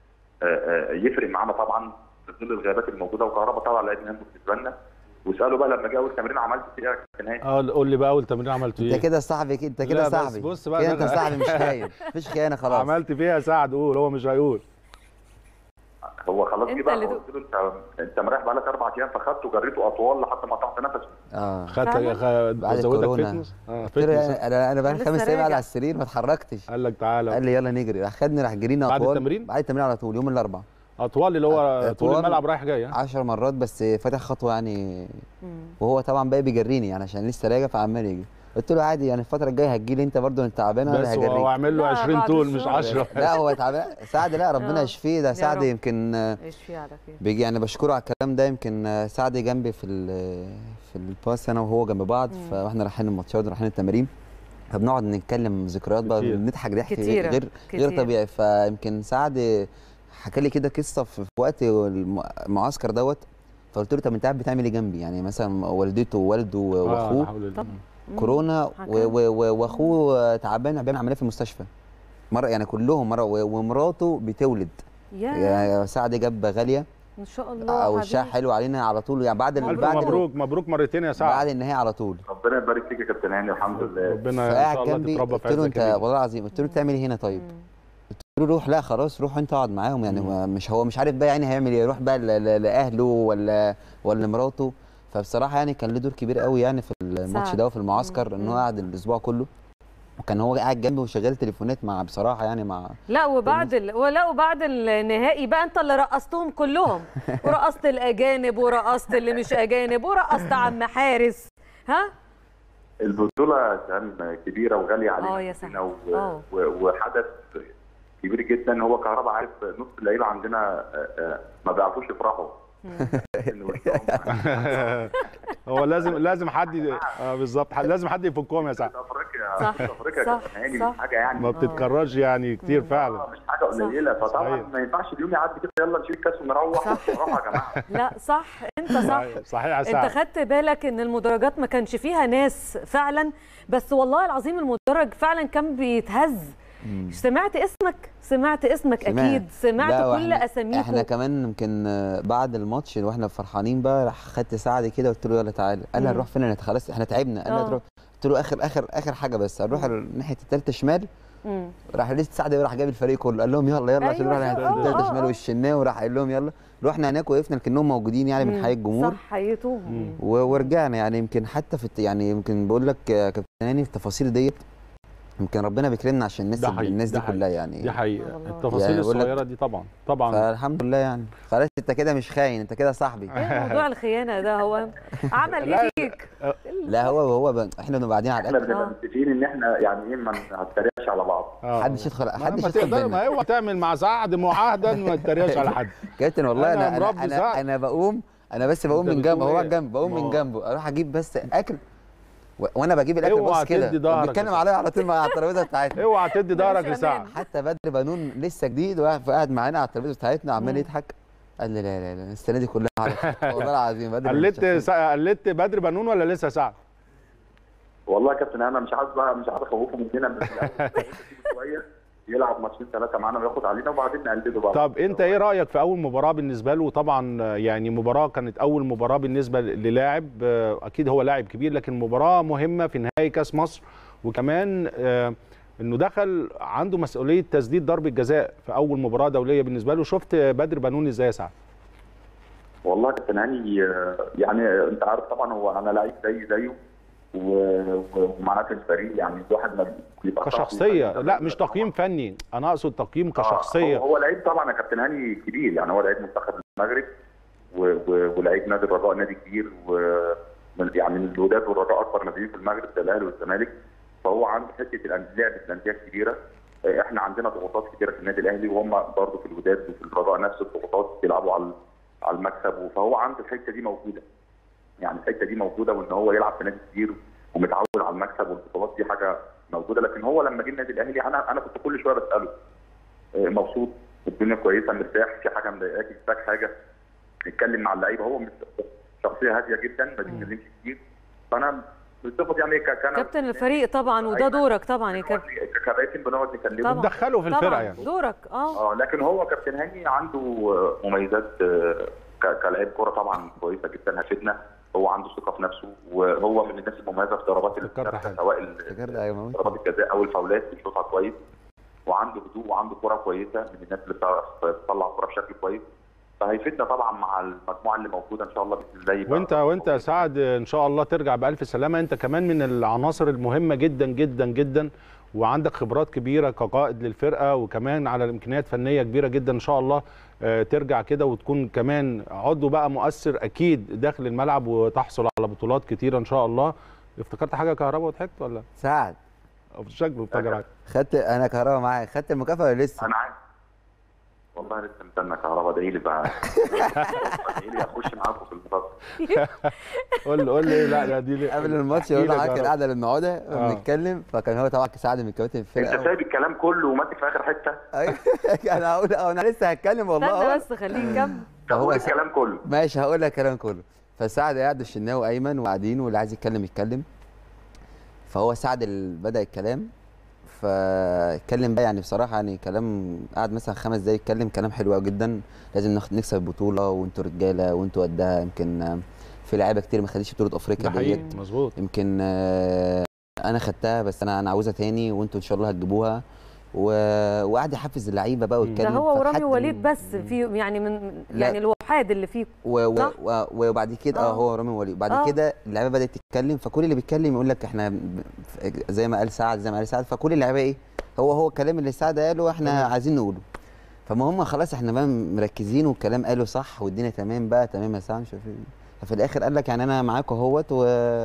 يفرق معانا طبعا في ظل الغيابات الموجوده، وكهربا طبعا لعيب مهم بالنسبه لنا. واسالوا بقى لما جه اول تمرين عملت ايه يا كابتن هاني؟ اه قول لي بقى اول تمرين عملت ايه؟ انت كده صاحبي، انت كده صاحبي، بص بقى انت صاحبي مش خاين، مفيش خيانه خلاص. عملت فيها سعد قول، هو مش هيقول. هو خلاص كده قلت له انت انت مريح بقالك اربع ايام فخدته وجريته اطوال لحد ما قطعت نفسه. اه خدت زودك فتنس؟ اه فتنس. انا انا بقالي خمس ايام قاعد على السرير ما اتحركتش. قال لك تعالى، قال لي يلا نجري، راح خدني راح جرينا اطوال بعد التمرين؟ بعد التمرين على طول يوم الاربعاء. اطوال اللي هو طول الملعب رايح جاي عشر مرات بس فاتح خطوه يعني. وهو طبعا بقى بيجريني يعني عشان لسه راجع فعمال يجري. قلت له عادي يعني الفتره الجايه هتجي لي انت برضه انت تعبان انا هجريك. بس هو عامل له عشرين طول مش عشرة. لا هو تعبان سعد، لا ربنا يشفيه، ده سعد يمكن يشفيه على خير بيجي يعني بشكره على الكلام ده. يمكن سعد جنبي في في الباس انا وهو جنب بعض، فاحنا رايحين الماتشات ورايحين التمارين فبنقعد نتكلم ذكريات بقى بنضحك ضحك غير كتير. غير طبيعي. فيمكن سعد حكى لي كده قصه في وقت المعسكر دوت، فقلت له طب انت قاعد بتعمل ايه جنبي؟ يعني مثلا والدته ووالده واخوه آه كورونا واخوه تعبان بيعمل عمليه في المستشفى مره، يعني كلهم مره، ومراته بتولد. يعني سعد جاب غاليه ان شاء الله او وشها حلو علينا على طول يعني بعد مبروك بعد مبروك مبروك مرتين يا سعد بعد النهايه على طول. ربنا يبارك فيك يا كابتن هاني الحمد لله. ربنا ان شاء الله تتربى في عزك. قلت له انت والله العظيم قلت له بتعمل ايه هنا طيب؟ قلت له روح، لا خلاص روح انت اقعد معاهم يعني. هو مش هو مش عارف بقى يعني هيعمل ايه، يروح بقى لاهله ولا ولا مراته. فبصراحه يعني كان له دور كبير قوي يعني في الماتش ده وفي المعسكر، ان هو قاعد الاسبوع كله وكان هو قاعد جنبي وشغال تليفونات مع بصراحه يعني مع لا وبعد ال... ولا وبعد النهائي بقى انت اللي رقصتهم كلهم، ورقصت الاجانب ورقصت اللي مش اجانب ورقصت عم حارس. ها البطوله كان كبيره وغاليه علينا و... وحدث كبير جدا. هو كهربا عارف نص اللعيبه عندنا ما بيعرفوش يفرحوا. هو لازم لازم حد اه بالظبط لازم حد يفكهم يا سعد. افريقيا صح افريقيا صح صح حاجه يعني ما بتتكررش يعني كتير فعلا، مش حاجه قليله. فطبعا ما ينفعش اليوم يعدي كده يلا نشيل الكاس ونروح بصراحه يا جماعه. لا صح انت صح صحيح يا سعد. انت خدت بالك ان المدرجات ما كانش فيها ناس فعلا، بس والله العظيم المدرج فعلا كان بيتهز. مم. سمعت اسمك سمعت اسمك سمعت. اكيد سمعت كل اساميكم. احنا كمان يمكن بعد الماتش واحنا فرحانين بقى راح خدت سعد كده قلت له يلا تعالى. قال لي هنروح فين؟ انا خلاص احنا تعبنا. قال لي هتروح. قلت له اخر اخر اخر حاجه بس هنروح ناحيه الثالثه شمال. مم. راح لسه سعد راح جاب الفريق كله قال لهم يلا يلا عشان نروح ناحيه الثالثه شمال والشناوي وراح قال لهم يلا. رحنا هناك وقفنا لكنهم موجودين يعني من حي الجمهور. صح حيتهم ورجعنا يعني. يمكن حتى في يعني يمكن بقول لك يا كابتن هاني التفاصيل ديت يمكن ربنا بيكرمنا عشان الناس دي الناس دي كلها يعني. دي حقيقه التفاصيل يعني الصغيره دي طبعا طبعا. فالحمد لله يعني خلاص انت كده مش خاين، انت كده صاحبي. ايه موضوع الخيانه ده؟ هو عمل ايه فيك؟ لا هو هو ب... احنا بنبقى قاعدين على الاكل. احنا بنبقى متفقين ان احنا يعني ايه ما نتريقش على بعض. محدش يدخل محدش يدخل بينا. ما اوعى تعمل مع سعد معاهده ما تتريقش على حد. كابتن والله انا انا انا, أنا, أنا بقوم انا بس بقوم من جنبه هو جنب بقوم من جنبه اروح اجيب بس اكل وانا بجيب الاكل بص كده بيتكلم عليا على طول مع الترابيزه بتاعتنا. اوعى تدي ظهرك لسعد. حتى بدر بنون لسه جديد وقاعد معانا على الترابيزه بتاعتنا عمال يضحك. قال لي لا لا لا السنه دي كلها والله العظيم. بدر قلت قلت بدر بنون ولا لسه سعد؟ والله يا كابتن انا مش عايز بقى مش عايز اخوفه مننا من شويه يلعب ماتشين ثلاثه معانا وياخد علينا وبعدين نقلده بقى. طب انت ايه رايك في اول مباراه بالنسبه له؟ طبعا يعني مباراه كانت اول مباراه بالنسبه للاعب، اكيد هو لاعب كبير لكن مباراه مهمه في نهائي كاس مصر، وكمان انه دخل عنده مسؤوليه تسديد ضربه جزاء في اول مباراه دوليه بالنسبه له. شفت بدر بنون ازاي يا سعد؟ والله يا كابتن هاني يعني انت عارف طبعا هو انا لعيب زي زيه ومعناته الفريق يعني الواحد ما بيبقى كشخصيه. لا مش تقييم فني، انا اقصد تقييم كشخصيه. آه هو, هو لعيب طبعا يا كابتن هاني كبير، يعني هو لعيب منتخب المغرب ولعيب نادي الرجاء، نادي كبير، و يعني من الوداد والرجاء اكبر ناديين في المغرب زي الاهلي والزمالك، فهو عنده حته اللعب في الانديه الكبيره. احنا عندنا ضغوطات كبيره في النادي الاهلي، وهم برضه في الوداد وفي الرجاء نفس الضغوطات، بيلعبوا على على المكسب، فهو عنده الحته دي موجوده. يعني الحته دي موجوده، وان هو يلعب في نادي كبير ومتعود على المكسب والبطولات دي حاجه موجوده. لكن هو لما جه النادي الاهلي انا انا كنت كل شويه بساله مبسوط، الدنيا كويسه، مرتاح، في حاجه مضايقاك، محتاج حاجه، نتكلم مع اللعيبه. هو شخصيه هاديه جدا، ما بيتكلمش كتير، فانا بصفه يعني كان كابتن الفريق طبعا، وده دورك طبعا يا كابتن. كباتن بنقعد نكلمه، ندخله في الفرقه يعني دورك. اه اه لكن هو كابتن هاني عنده مميزات كلاعب كوره طبعا كويسه جدا، هتفيدنا. هو عنده ثقه في نفسه، وهو من الناس المميزه في ضربات الجزاء، سواء ضربات الجزاء او الفاولات بيشوطها كويس، وعنده هدوء وعنده كوره كويسه، من الناس اللي بتعرف تطلع كوره بشكل كويس، فهيفيدنا طبعا مع المجموعه اللي موجوده ان شاء الله باذن الله. وانت وانت يا سعد ان شاء الله ترجع بالف سلامه، انت كمان من العناصر المهمه جدا جدا جدا، وعندك خبرات كبيره كقائد للفرقه، وكمان على الامكانيات فنيه كبيره جدا. ان شاء الله ترجع كده وتكون كمان عضو بقى مؤثر اكيد داخل الملعب، وتحصل على بطولات كتيره ان شاء الله. افتكرت حاجه كهربا وضحكت ولا؟ سعد شكله افتكر. خدت انا كهربا معايا، خدت المكافاه ولا لسه؟ انا عارف والله لسه مستنى كهربا، ادعي لي بقى ادعي لي اخش معاكم في الماتش. قول له قول لي لا دي لي قبل الماتش يقول لك القعده اللي بنقعدها بنتكلم، فكان هو طبعا سعد من كباتن الفرقه. انت سايب الكلام كله وماسك في اخر حته. انا هقول انا لسه هتكلم والله، استنى بس خليه يكمل. هو الكلام كله ماشي، هقول لك الكلام كله. فسعد قاعد الشناوي ايمن وقاعدين، واللي عايز يتكلم يتكلم، فهو سعد اللي بدا الكلام، فاتكلم بقى يعني بصراحه يعني كلام، قعد مثلا خمس دقايق يتكلم كلام حلو قوي جدا. لازم نكسب البطوله، وانتوا رجاله وانتوا قدها. يمكن في لعيبه كتير ما خدتش بطوله افريقيا ديت، مظبوط. يمكن انا خدتها، بس انا انا عاوزها تاني، وانتوا ان شاء الله هتجيبوها. وقعد يحفز اللعيبه بقى ويتكلم. ده هو ورامي وليد بس في يعني من يعني الوحاد اللي فيه. وبعد كده اه هو ورامي وليد، بعد كده اللعيبه بدات تتكلم، فكل اللي بيتكلم يقول لك احنا زي ما قال سعد زي ما قال سعد، فكل اللعيبه ايه هو هو الكلام اللي سعد قاله احنا عايزين نقوله. فما هم خلاص احنا بقى مركزين، والكلام قاله صح، والدنيا تمام بقى تمام يا سعد مش عارف ايه. ففي الاخر قال لك يعني انا معاكم اهوت، و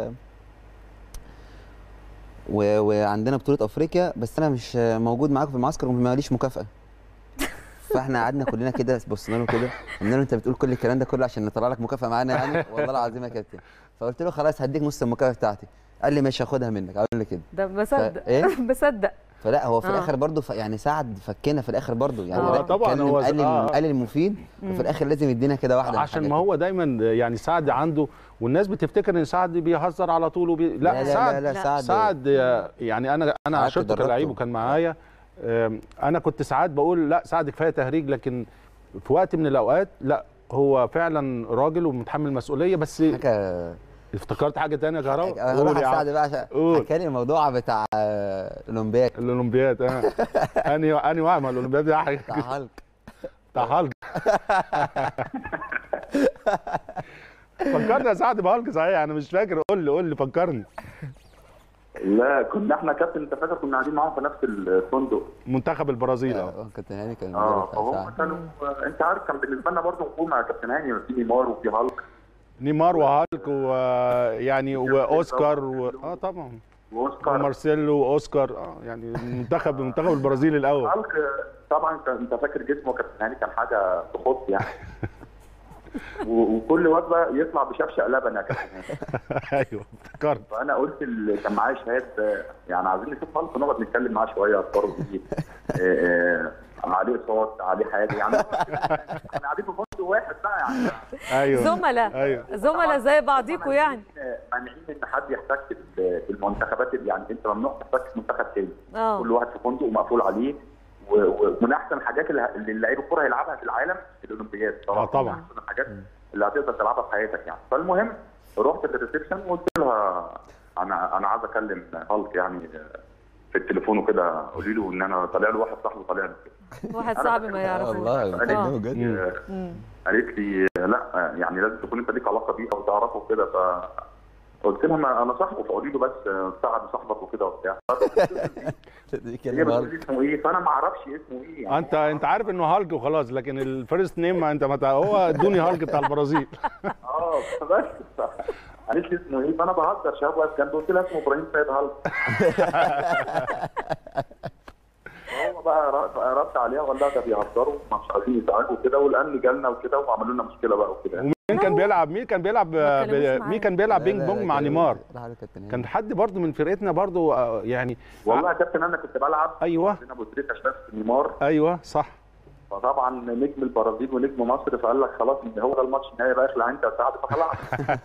و... وعندنا بطوله افريقيا، بس انا مش موجود معاكم في المعسكر وماليش مكافاه. فاحنا قعدنا كلنا كده بصينا له كده، قلنا له انت بتقول كل الكلام ده كله عشان نطلع لك مكافاه معانا يعني؟ والله العظيم يا كابتن. فقلت له خلاص هديك نص المكافاه بتاعتي. قال لي ماشي هاخدها منك. قال لي كده ده بصدق. ايه بصدق. فلا هو في آه. الاخر برضه ف... يعني سعد فكنا في الاخر برضه يعني آه طبعا هو قال آه. قال المفيد، وفي الاخر لازم يدينا كده واحده، عشان ما هو دايما يعني سعد عنده، والناس بتفتكر ان سعد بيهزر على طول وبي... لا, لا, لا سعد لا لا سعد, سعد يعني انا انا عشرته كلاعب وكان معايا. انا كنت ساعات بقول لا سعد كفايه تهريج، لكن في وقت من الاوقات لا هو فعلا راجل ومتحمل مسؤوليه. بس حاجه افتكرت حاجه ثانيه يا كهرباء. قول يا سعد بقى عشان حكى لي الموضوع بتاع الاولمبياد. الاولمبياد اه اني اني واعمل الاولمبياد ده حاجه بتاع هالك بتاع هالك فكرني يا سعد بهالك صحيح، انا مش فاكر. قول لي قول لي فكرني. لا كنا احنا كابتن انت فاكر كنا قاعدين معاهم في نفس الفندق، منتخب البرازيل. اه كابتن هاني كان اه فهم كانوا، انت عارف كان بالنسبه لنا برضه نجوم يا كابتن هاني، في نيمار وفي هالك. نيمار وهالك ويعني واوسكار و... اه طبعا واوسكار ومارسيلو واوسكار. اه يعني منتخب منتخب البرازيل الاول. هالك طبعا انت فاكر جسمه كابتن هاني كان حاجه تخص يعني وكل وجبه يطلع بشفشق لبن يا كابتن. ايوه افتكرت. فانا قلت اللي كان معايا شهاد يعني عايزين نشوف هالك نقعد نتكلم معاه شويه افكاره دي، عليه صوت عليه حاجه يعني احنا قاعدين في فندق واحد بقى يعني. ايوه زملاء ايوه زملاء زي بعضيكم يعني. مانعين ان حد يحتك بالمنتخبات، يعني انت ممنوع تحتك بمنتخب تاني. اه كل واحد في فندق ومقفول عليه، ومن احسن الحاجات اللي اللعيب الكوره هيلعبها في العالم الاولمبياد اه طبعا. من احسن الحاجات اللي هتقدر تلعبها في حياتك يعني. فالمهم رحت للريسبشن وقلت لها انا انا عايز اكلم هالك يعني في التليفون وكده، قولي له ان انا طالع له واحد صاحبه طالع له واحد صاحبي ما يعرفش والله بجد. قالت لي لا يعني لازم تكون انت ليك علاقه بيه او تعرفه كده. ف قلت لها انا صاحبه، فقولي له بس سعد صاحبك وكده وبتاع. هي بتقول لي اسمه ايه، فانا ما اعرفش اسمه ايه يعني. انت انت عارف انه هالك وخلاص، لكن الفيرست نيم انت ما هو ادوني هالك بتاع البرازيل. اه بس قالت لي اسمه ايه، فانا بهزر شباب واقف جنبي قلت لها اسمه ابراهيم سيد هالك. هو بقى رد عليها وقال لها ده بيهزروا مش عايزين يزعجوا كده، والامن جالنا وكده وعملوا لنا مشكله بقى وكده. مين كان بيلعب مين كان بيلعب مين كان بيلعب بينج بونج مع نيمار؟ كان حد برضو من فرقتنا برضو يعني. والله يا كابتن انا كنت بلعب. ايوه عندنا ابو تريكه شاف نيمار. ايوه صح. فطبعا نجم البرازيل ونجم مصر، فقال لك خلاص هو ده الماتش النهائي بقى، اخلع انت وسعد فخلع.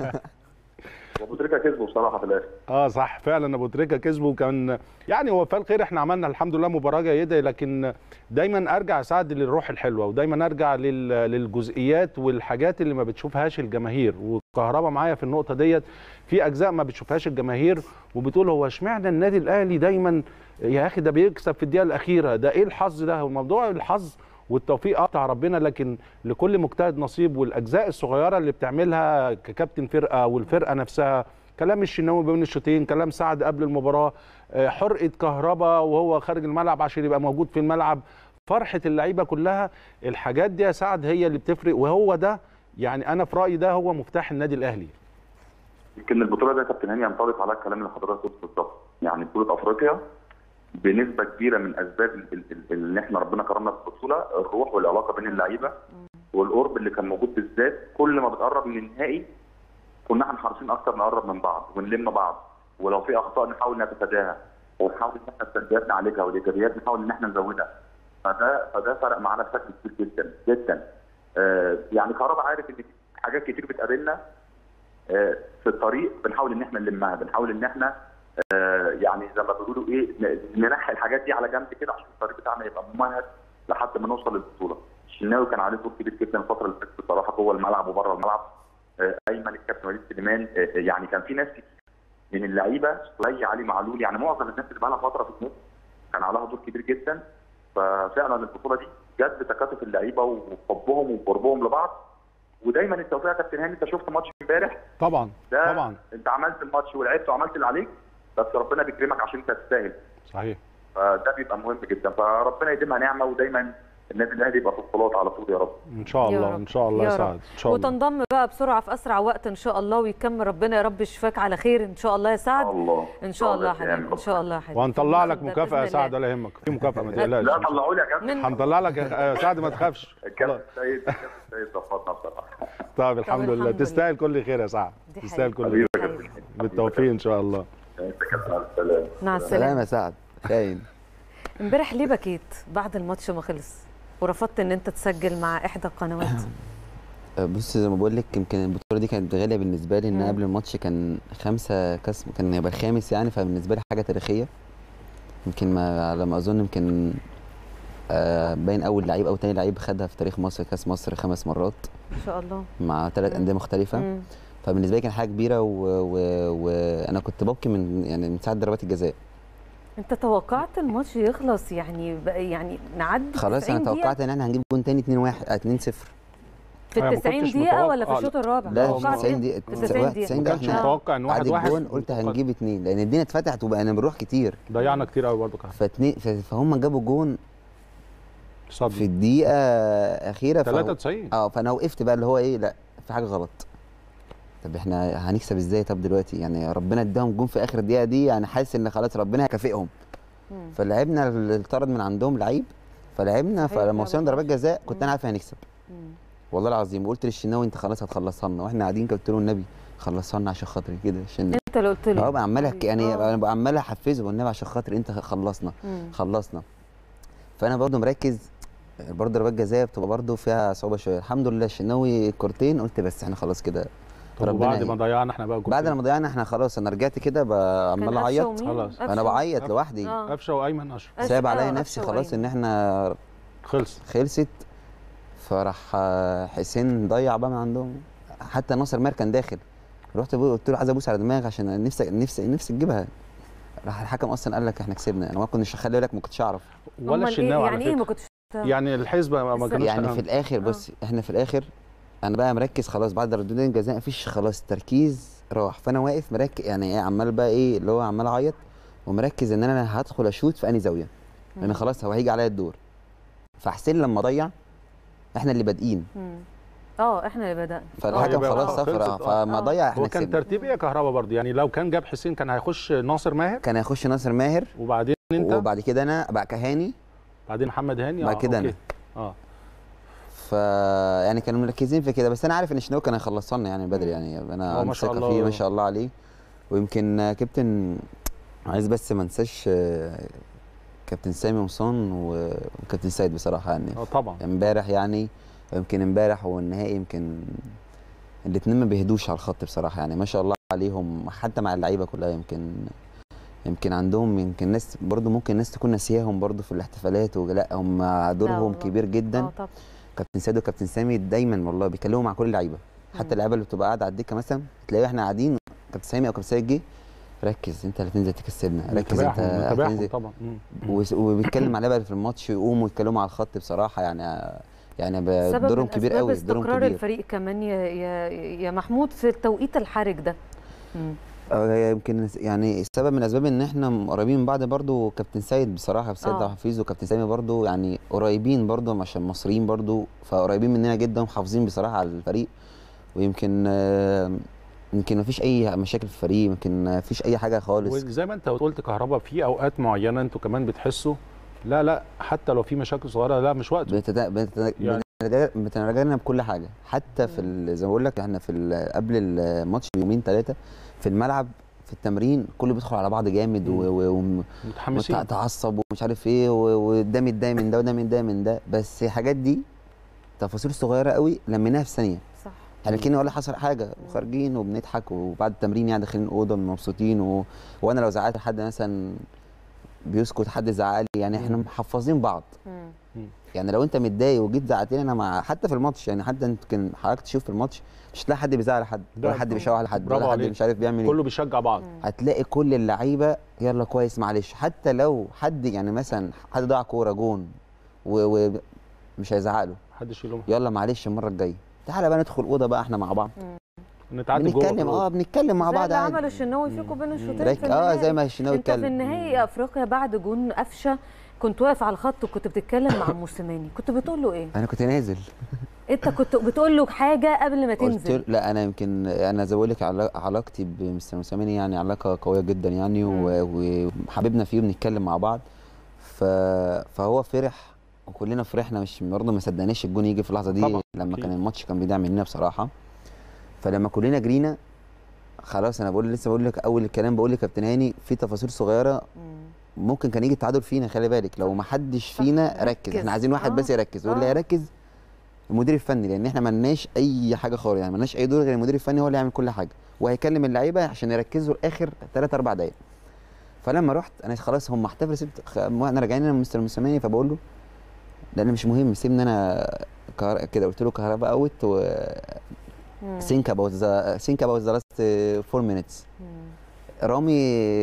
وابو تريكه كسبه بصراحه في الاخر. اه صح فعلا ابو تريكه كسبه، وكان يعني هو فال خير. احنا عملنا الحمد لله مباراه جيده، لكن دايما ارجع سعد للروح الحلوه، ودايما ارجع للجزئيات والحاجات اللي ما بتشوفهاش الجماهير. وكهربا معايا في النقطه ديت، في اجزاء ما بتشوفهاش الجماهير وبتقول هو اشمعنى النادي الاهلي دايما يا اخي ده بيكسب في الدقيقه الاخيره، ده ايه الحظ ده؟ هو موضوع الحظ والتوفيق بتاع ربنا، لكن لكل مجتهد نصيب. والاجزاء الصغيره اللي بتعملها ككابتن فرقه والفرقه نفسها، كلام الشناوي بين الشوطين، كلام سعد قبل المباراه، حرقه كهربا وهو خارج الملعب عشان يبقى موجود في الملعب، فرحه اللعيبه كلها، الحاجات دي يا سعد هي اللي بتفرق. وهو ده يعني انا في رايي ده هو مفتاح النادي الاهلي. يمكن البطوله دي يا كابتن هاني ينطبق على الكلام اللي حضرتك قلته بالظبط. يعني بطوله افريقيا بنسبه كبيره من اسباب اللي احنا ربنا كرمنا في البطوله الروح والعلاقه بين اللعيبه والقرب اللي كان موجود، بالذات كل ما بتقرب من النهائي كنا احنا حريصين اكتر نقرب من بعض ونلم بعض، ولو في اخطاء نحاول نتفاداها ونحاول ان احنا السلبيات نعالجها والايجابيات نحاول ان احنا نزودها. فده فده فرق معانا بشكل كبير جدا جدا. آه يعني كهربا عارف ان في حاجات كتير بتقابلنا آه في الطريق بنحاول ان احنا نلمها، بنحاول ان احنا آه يعني زي ما بيقولوا ايه ننحي الحاجات دي على جنب كده عشان الطريق بتاعنا يبقى ممهد لحد ما نوصل للبطوله. الشناوي كان عليه دور كبير جدا الفتره اللي فاتت بصراحه جوه الملعب وبره الملعب. آه ايمن الكابتن وليد سليمان، آه يعني كان في ناس كتير من اللعيبه، سوري علي معلول، يعني معظم الناس اللي بقى لها فتره في النص كان عليها دور كبير جدا. ففعلا البطوله دي جت بتكاتف اللعيبه وحبهم وقربهم لبعض. ودايما التوفيق يا كابتن هاني، انت شفت ماتش امبارح طبعا طبعا انت عملت الماتش ولعبت وعملت اللي عليك، بس ربنا بيكرمك عشان انت تستاهل. صحيح. فده بيبقى مهم جدا، فربنا يديمها نعمه ودايما النادي الاهلي يبقى في البطولات على طول يا رب. ان شاء الله ان شاء الله يا سعد ان شاء الله. وتنضم بقى بسرعه في اسرع وقت ان شاء الله، ويكمل ربنا يا رب يشفاك على خير ان شاء الله يا سعد. الله ان شاء الله يا حبيبي ان شاء الله يا حبيبي. وهنطلع لك مكافاه يا سعد ولا يهمك، في مكافاه ما تقلقش. لا طلعوا لي يا كابتن، هنطلع لك يا سعد ما تخافش. الكابتن سيد الكابتن سيد ظبطنا بصراحه. طيب الحمد لله، تستاهل كل خير يا سعد، تستاهل كل خير. بالتوفيق ان شاء الله. مع السلامه يا سعد. خاين امبارح ليه بكيت بعد الماتش ما خلص ورفضت ان انت تسجل مع احدى القنوات؟ بص زي ما بقول لك، يمكن البطوله دي كانت غاليه بالنسبه لي، ان قبل الماتش كان خمسه كاس، كان هيبقى الخامس يعني، فبالنسبه لي حاجه تاريخيه. يمكن ما على ما اظن يمكن آه باين اول لعيب او تاني لعيب خدها في تاريخ مصر كاس مصر خمس مرات ما شاء الله مع ثلاث انديه مختلفه. مم. فبالنسبه لي كان حاجه كبيره، وانا كنت ببكي من يعني من ساعه ضربات الجزاء. انت توقعت الماتش يخلص يعني يعني نعدي خلاص؟ انا توقعت ان احنا هنجيب جون تاني اتنين واحد اتنين صفر في ال تسعين دقيقة ولا في الشوط الرابع؟ لا في تسعين دقيقة. تسعين دقيقة ما كانش متوقع ان واحد واحد جون، قلت هنجيب اتنين لان الدنيا اتفتحت وبقينا بنروح كتير، ضيعنا كتير قوي برضه كده. فاتنين فهم جابوا جون صدق في الدقيقة أخيرة تلاتة وتسعين. اه فانا وقفت بقى اللي هو ايه، لا في حاجة غلط. طب احنا هنكسب ازاي طب دلوقتي؟ يعني ربنا اداهم جون في اخر الدقيقة دي، يعني حاسس ان خلاص ربنا هيكافئهم. فلعبنا اللي اتطرد من عندهم لعيب، فلعبنا فلما وصلنا ضربات جزاء كنت انا عارف هنكسب والله العظيم. وقلت للشناوي انت خلاص هتخلصها لنا، واحنا قاعدين قلت له النبي خلصها لنا عشان خاطري كده. عشان انت اللي قلت له اه بقى عمال يعني انا بقى عمال احفزه والنبي عشان خاطر انت خلصنا مم. خلصنا. فانا برضه مركز، برضه ضربات جزاء بتبقى برضه فيها صعوبه شويه. الحمد لله الشناوي كورتين، قلت بس احنا خلاص كده بعد ما ضيعنا احنا بقى بعد ما ضيعنا احنا خلاص انا رجعت كده عمال اعيط خلاص. انا بعيط لوحدي، قفشه وايمن اشرف سايب عليا نفسي خلاص ان احنا خلص خلصت. فراح حسين ضيع بقى من عندهم، حتى ناصر ماهر كان داخل، رحت قلت له عايز ابوس على دماغي عشان نفسي نفسي نفسي تجيبها. راح الحكم اصلا قال لك احنا كسبنا، انا ما كنتش خلي بالك ما كنتش اعرف ولا الشناوي يعني ايه ما كنتش يعني الحسبه ما كانوش يعني في الاخر. بص احنا في الاخر انا بقى مركز خلاص بعد ردودين الجزاء مفيش خلاص تركيز راح، فانا واقف مركز يعني ايه، عمال بقى ايه اللي هو عمال اعيط ومركز ان انا هدخل اشوط في انهي زاويه، لان خلاص هو هيجي عليا الدور. فحسين لما ضيع احنا اللي بادئين. اه احنا اللي بدأنا، فالحكم خلاص صفر، فما ضيع احنا هو كان ترتيب ايه يا كهربا برضه؟ يعني لو كان جاب حسين كان هيخش ناصر ماهر، كان هيخش ناصر ماهر وبعدين انت، وبعد كده انا بقى كهاني، بعدين محمد هاني، بعد كده انا. اه ف يعني كانوا مركزين في كده، بس انا عارف ان الشناوي كان هيخلص لنا يعني بدري، يعني انا عندي ثقه فيه ما شاء الله عليه. ويمكن كابتن عايز بس ما انساش كابتن سامي قمصان وكابتن سيد بصراحه يعني. اه طبعا امبارح يعني، يمكن امبارح والنهائي يمكن الاثنين ما بيهدوش على الخط بصراحه يعني، ما شاء الله عليهم حتى مع اللعيبه كلها. يمكن يمكن عندهم يمكن ناس برضو ممكن الناس تكون ناسياهم برضو في الاحتفالات، ولا هم دورهم كبير جدا. اه طبعا. كابتن سيد وكابتن سامي دايما والله بيكلموا مع كل اللعيبه، حتى اللعيبه اللي بتبقى قاعده على الدكه مثلا تلاقي احنا قاعدين كابتن سامي او كابتن سيد جه ركز انت اللي هتنزل تكسبنا، ركز انت هتنزل طبعا. وبيتكلم مع اللعيبه في الماتش يقوموا يتكلموا على الخط بصراحه يعني، يعني دورهم كبير قوي، دورهم كبير. استقرار الفريق كمان يا يا يا محمود في التوقيت الحرج ده. امم يمكن يعني سبب من الاسباب ان احنا قريبين من بعض برضو. كابتن سيد بصراحه سيد عبد الحفيظ وكابتن سامي برضو يعني قريبين برضو عشان مصريين برضو، فقريبين مننا جدا ومحافظين بصراحه على الفريق. ويمكن يمكن ما فيش اي مشاكل في الفريق، يمكن ما فيش اي حاجه خالص. وزي ما انت قلت كهربا في اوقات معينه انتوا كمان بتحسوا لا لا حتى لو في مشاكل صغيره لا مش وقته. بتتنا... بتتنا... يعني بتنرجعنا بكل حاجه، حتى في زي ما بقول لك احنا في قبل الماتش بيومين ثلاثه في الملعب في التمرين كله بيدخل على بعض جامد ومتحمسين ومتعصب ومش عارف ايه، وده متضايق من ده وده متضايق من ده، بس الحاجات دي تفاصيل صغيره قوي لميناها في ثانيه. صح. يعني كأنه ولا حصل حاجه، وخارجين وبنضحك وبعد التمرين يعني داخلين الاوضه مبسوطين. و... وانا لو زعقت حد مثلا بيسكت، حد زعق لي يعني احنا محفظين بعض. مم. يعني لو انت متضايق وجيت زعقتني انا مع حتى في الماتش يعني، حتى انت يمكن حضرتك تشوف في الماتش مش هتلاقي حد بيزعق لحد ولا حد بيشاور على حد ولا حد مش عارف بيعمل ايه، كله بيشجع بعض. هتلاقي كل اللعيبه يلا كويس معلش، حتى لو حد يعني مثلا حد ضيع كوره جون ومش هيزعق له، حد يشيله، يلا معلش المره الجايه تعالى بقى ندخل اوضه بقى احنا مع بعض نتعاتب بنتكلم اه بنتكلم مع بعض عادي. عمل الشناوي فيكم بين الشوطين في النهاية. اه زي ما الشناوي اتكلم. انت في النهائي افريقيا بعد جون قفشه كنت واقف على الخط وكنت بتتكلم مع موسيماني، كنت بتقول له ايه؟ انا كنت نازل. انت كنت بتقول له حاجه قبل ما تنزل؟ لا انا يمكن انا زي ما بقول لك علاقتي بمستر موسيماني يعني علاقه قويه جدا يعني، وحبيبنا فيه وبنتكلم مع بعض. ف... فهو فرح وكلنا فرحنا، مش برضه ما صدقناش الجون يجي في اللحظه دي طبعا. لما كان الماتش كان بيضيع مننا بصراحه، فلما كلنا جرينا خلاص انا بقول لسه بقول لك اول الكلام بقول لك كابتن هاني في تفاصيل صغيره ممكن كان يجي التعادل فينا، خلي بالك لو ما حدش فينا ركز، احنا عايزين واحد آه. بس يركز، واللي آه. يركز المدير الفني، لان احنا مالناش اي حاجه خالص يعني، مالناش اي دور غير المدير الفني هو اللي يعمل كل حاجه، وهيكلم اللعيبه عشان يركزوا لاخر ثلاث اربع دقائق. فلما رحت انا خلاص هم احتفلوا، سبت احنا راجعين انا مستر موسيماني، فبقول له لا انا مش مهم سيبني انا كده، قلت له كهرباء اوت و think about the think about the last four minutes. رامي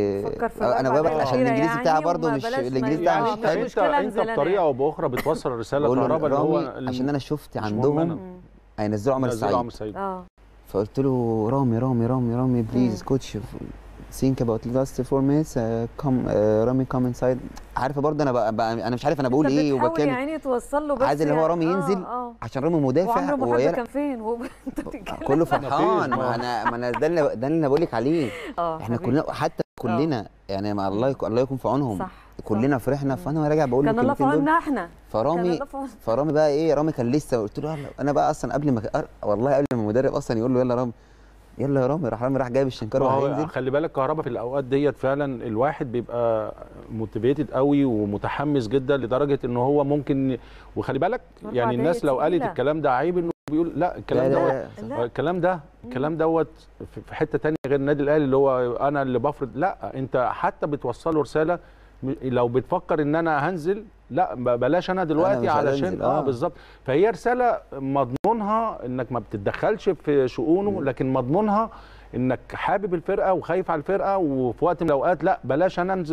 انا بقول عشان الانجليزي يعني بتاعي برضه مش الانجليزي بتاعي مش حلو. انت انت بطريقه او باخرى بتوصل الرساله كهرباء اللي هو عشان انا شفت عندهم هينزلوا عمر السعيد اه فقلت له رامي رامي رامي رامي بليز كوتش think about the last four minutes uh, come uh, رامي come inside. عارفه برضه انا بقى, بقى انا مش عارف انا بقول ايه وبكلم يعني توصل له، بس عايز اللي هو رامي ينزل آه آه. عشان رامي مدافع وعمره ما كان فين هو انت بتتكلم كله فرحان. ما انا ما انا ده اللي ده اللي انا بقول لك عليه. احنا كلنا حتى كلنا يعني مع الله الله يكون في عونهم صح. كلنا فرحنا. فانا راجع بقول كان الله في عوننا احنا. فرامي فرامي بقى ايه رامي كان لسه قلت له انا بقى اصلا قبل ما والله قبل ما المدرب اصلا يقول له يلا رامي يلا يا رامي، راح رامي راح جايب الشنكار وهينزل. خلي بالك كهرباء في الاوقات ديت فعلا الواحد بيبقى موتيفيتد قوي ومتحمس جدا لدرجه ان هو ممكن، وخلي بالك يعني الناس لو قالت الكلام ده عيب انه بيقول لا الكلام دوت الكلام ده الكلام دوت في حته ثانيه غير النادي الاهلي اللي هو انا اللي بفرض. لا انت حتى بتوصله رساله لو بتفكر ان انا هنزل لا بلاش انا دلوقتي أنا علشان اه, آه بالظبط. فهي رساله مضمونها انك ما بتتدخلش في شؤونه، لكن مضمونها انك حابب الفرقه وخايف على الفرقه، وفي وقت من الاوقات لا بلاش انا انزل دلوقتي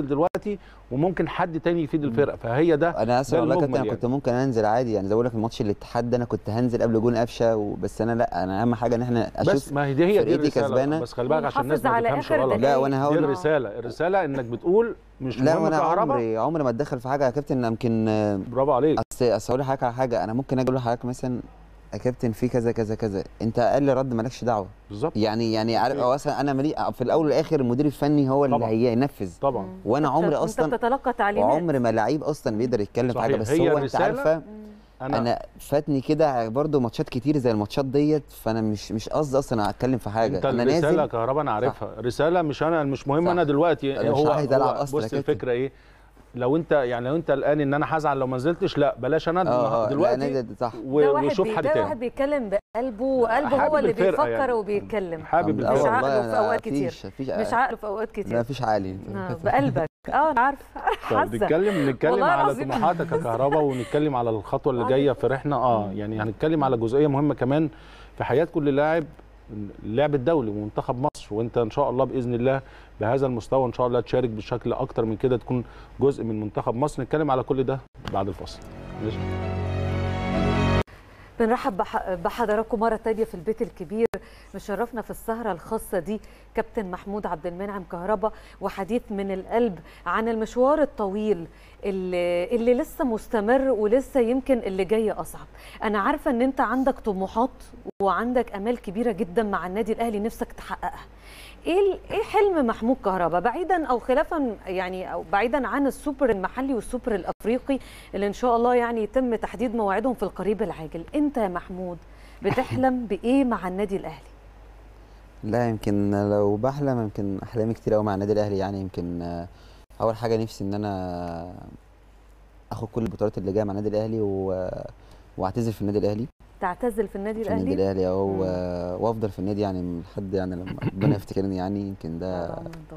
دلوقتي وممكن حد تاني يفيد الفرقه، فهي ده انا اسف والله كابتن، انا كنت ممكن انزل عادي يعني، زي بقول لك الماتش الاتحاد ده انا كنت هنزل قبل جون قفشه، بس انا لا، انا اهم حاجه ان احنا اشوف بس ما هي دي هي دي الرساله كسبانه. بس خلي بالك عشان الناس ما تفهمش غلط، لا وانا هقول دي الرساله الرساله انك بتقول مش لا مهم وانا كهربا. عمري عمري ما اتدخل في حاجه يا كابتن. يمكن برافو عليك. اصل اصل اقول لحضرتك على حاجه، انا ممكن اجي اقول لحضرتك مثلا يا كابتن في كذا كذا كذا، انت اقل رد مالكش دعوه بالظبط. يعني يعني عارف هو اصلا انا ملي في الاول والاخر المدير الفني هو اللي هينفذ طبعا، وانا عمري اصلا انت بتتلقى تعليمات، وعمري ما لعيب اصلا بيقدر يتكلم في حاجه، بس هي هو انت عارفه انا, أنا فاتني كده برضو ماتشات كتير زي الماتشات ديت، فانا مش مش قصدي اصلا اتكلم في حاجه. انت انا نازل رساله كهربا انا عارفها، رساله مش انا مش مهم. انا دلوقتي أنا هو, هو بص الفكره ايه، لو انت يعني لو انت الان ان انا هزعل لو ما نزلتش، لا بلاش انا آه دلوقتي صح. وشوف حد تاني. ده واحد بيتكلم بقلبه، وقلبه هو اللي بيفكر يعني. وبيتكلم حابب مش عقله في اوقات كتير، مش عقله في اوقات كتير، لا فيش عقلي بقلبك. اه انا عارفه. نتكلم نتكلم على طموحاتك يا كهربا، ونتكلم على الخطوه اللي جايه في رحنا. اه يعني هنتكلم على جزئيه مهمه كمان في حياه كل لاعب، اللعب الدولي ومنتخب مصر، وانت ان شاء الله باذن الله بهذا المستوى ان شاء الله تشارك بشكل اكتر من كده، تكون جزء من منتخب مصر. نتكلم على كل ده بعد الفاصل. ماشي. بنرحب بحضراتكم مره ثانيه في البيت الكبير. مشرفنا في السهره الخاصه دي كابتن محمود عبد المنعم كهربا، وحديث من القلب عن المشوار الطويل اللي, اللي لسه مستمر، ولسه يمكن اللي جاي اصعب. انا عارفه ان انت عندك طموحات وعندك امال كبيره جدا مع النادي الاهلي نفسك تحققها. ايه ايه حلم محمود كهربا بعيدا او خلافا يعني او بعيدا عن السوبر المحلي والسوبر الافريقي اللي ان شاء الله يعني يتم تحديد موعدهم في القريب العاجل، انت يا محمود بتحلم بايه مع النادي الاهلي؟ لا يمكن لو بحلم يمكن احلامي كتير قوي مع النادي الاهلي. يعني يمكن اول حاجه نفسي ان انا اخد كل البطولات اللي جايه مع النادي الاهلي و... واعتزل في النادي الاهلي. تعتزل في النادي الاهلي؟ في النادي الاهلي اهو، وافضل في النادي يعني لحد يعني لما ربنا يفتكرني. يعني يمكن ده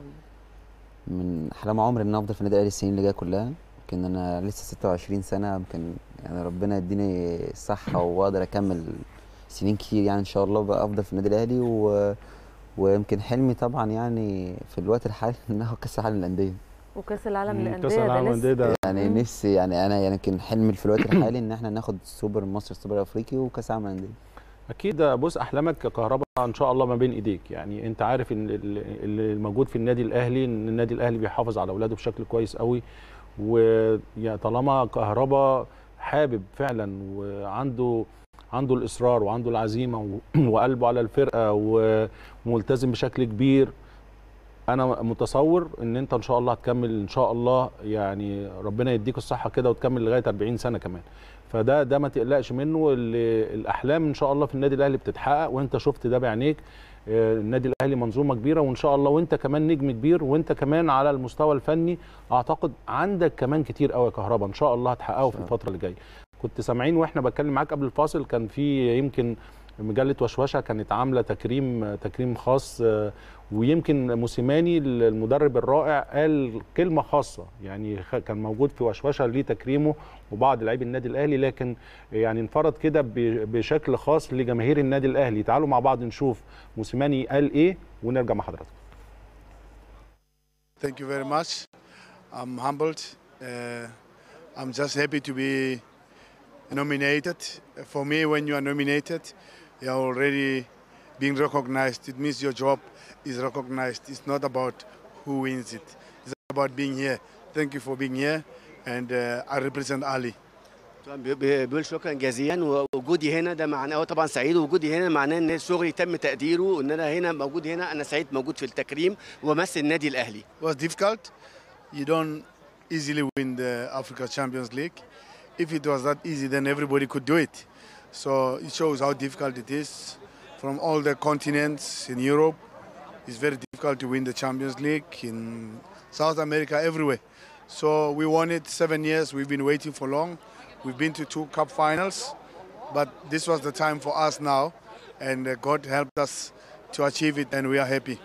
من احلام عمري ان انا افضل في النادي الاهلي السنين اللي جايه كلها. يمكن انا لسه ستة وعشرين سنه، يمكن يعني ربنا يديني الصحه واقدر اكمل سنين كتير يعني ان شاء الله بقى افضل في النادي الاهلي. و... ويمكن حلمي طبعا يعني في الوقت الحالي ان اخد كاس العالم للانديه. وكاس العالم للانديه كاس العالم للانديه ده يعني مم. نفسي يعني انا يعني يمكن حلمي في الوقت الحالي ان احنا ناخد السوبر مصر السوبر الافريقي وكاس العالم للانديه. اكيد. بص احلامك كهرباء ان شاء الله ما بين ايديك. يعني انت عارف ان اللي موجود في النادي الاهلي ان النادي الاهلي بيحافظ على اولاده بشكل كويس قوي، وطالما كهرباء حابب فعلا وعنده عنده الاصرار وعنده العزيمه وقلبه على الفرقه وملتزم بشكل كبير، انا متصور ان انت ان شاء الله هتكمل ان شاء الله. يعني ربنا يديك الصحه كده وتكمل لغايه أربعين سنه كمان. فده ده ما تقلقش منه. الاحلام ان شاء الله في النادي الاهلي بتتحقق، وانت شفت ده بعينيك. النادي الاهلي منظومه كبيره، وان شاء الله وانت كمان نجم كبير، وانت كمان على المستوى الفني اعتقد عندك كمان كتير قوي يا كهربا ان شاء الله هتحققه في الفتره اللي جايه. كنت سامعين واحنا بتكلم معاك قبل الفاصل، كان في يمكن مجله وشوشه كانت عامله تكريم تكريم خاص، ويمكن موسيماني المدرب الرائع قال كلمه خاصه. يعني كان موجود في وشوشه ليه تكريمه وبعض لاعبي النادي الاهلي، لكن يعني انفرد كده بشكل خاص لجماهير النادي الاهلي. تعالوا مع بعض نشوف موسيماني قال ايه ونرجع مع حضراتكم. Thank you very much. I'm humbled. Uh, I'm just happy to be nominated. For me, when you are nominated, you are already being recognized. It means your job is recognized. It's not about who wins it. It's about being here. Thank you for being here, and uh, I represent Ali. بقول شكرا جزيلا. ووجودي هنا ده معناه طبعا سعيد، ووجودي هنا معناه ان شغلي تم تقديره، وان انا هنا موجود هنا انا سعيد موجود في التكريم ومثل النادي الاهلي. It was difficult. You don't easily win the Africa Champions League. If it was that easy, then everybody could do it. So it shows how difficult it is. From all the continents in Europe, it's very difficult to win the Champions League. In South America, everywhere. So we won it seven years. We've been waiting for long. We've been to two cup finals, but this was the time for us now, and God helped us to achieve it, and we are happy.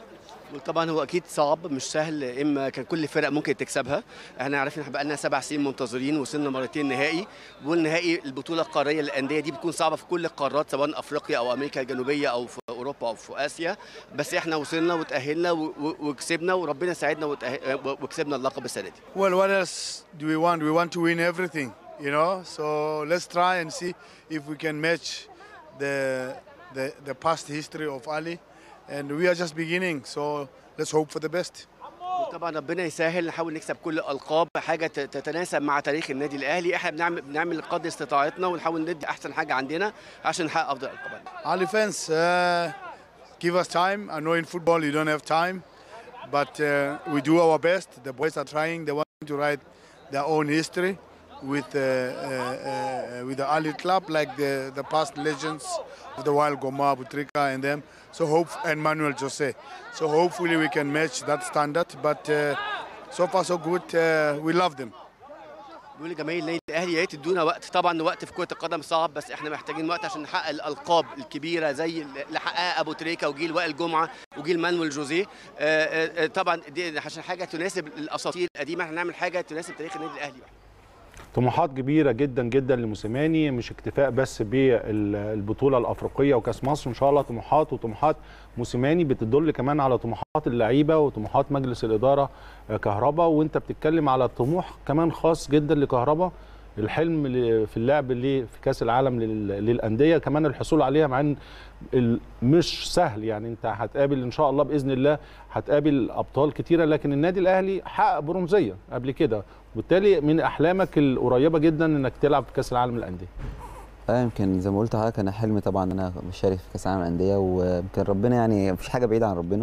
طبعا هو اكيد صعب مش سهل، اما كان كل الفرق ممكن تكسبها. احنا عارفين احنا بقى لنا سبع سنين منتظرين، وصلنا مرتين نهائي، والنهائي البطوله القاريه للانديه دي بتكون صعبه في كل القارات سواء افريقيا او امريكا الجنوبيه او في اوروبا او في اسيا، بس احنا وصلنا وتاهلنا وكسبنا وربنا ساعدنا وكسبنا اللقب السنه دي. Well, what else do we want? We want to win everything, you know. So let's try and see if we can match the the the past history of Ali. And we are just beginning, so let's hope for the best. طبعا ربنا يسهل، نحاول نكسب كل الالقاب، حاجه تتناسب مع تاريخ النادي الاهلي. احنا بنعمل بنعمل قدر استطاعتنا ونحاول ندي احسن حاجه عندنا عشان نحقق افضل الالقاب. Ali fans, uh, give us time. I know in football you don't have time, but uh, we do our best. The boys are trying. They want to write their own history with uh, uh, uh, with the Ali club, like the the past legends of the Wild Goma, Butrika, and them. So hope and Manuel Jose. So hopefully we can match that standard. But uh, so far so good. Uh, we love them. بيقول لجماهير النادي الاهلي يا ريت تدونا وقت. طبعا وقت في كره القدم صعب، بس احنا محتاجين وقت عشان نحقق الالقاب الكبيره زي اللي حققها ابو تريكه وجيل وائل جمعه وجيل مانويل جوزيه. طبعا دي عشان حاجه تناسب الاساطير القديمه، احنا نعمل حاجه تناسب تاريخ النادي الاهلي. طموحات كبيره جدا جدا لموسيماني، مش اكتفاء بس بالبطوله الافريقيه وكاس مصر، ان شاء الله طموحات وطموحات موسيماني بتدل كمان على طموحات اللعيبه وطموحات مجلس الاداره كهربا. وانت بتتكلم على طموح كمان خاص جدا لكهربا، الحلم في اللعب اللي في كاس العالم للانديه كمان الحصول عليها، مع ان مش سهل. يعني انت هتقابل ان شاء الله باذن الله هتقابل ابطال كتيره، لكن النادي الاهلي حقق برونزيه قبل كده، وبالتالي من احلامك القريبه جدا انك تلعب في كاس العالم للانديه. اه يمكن زي ما قلت لحضرتك انا حلمي طبعا ان انا بشارك في كاس العالم للانديه، ويمكن ربنا يعني مفيش حاجه بعيده عن ربنا،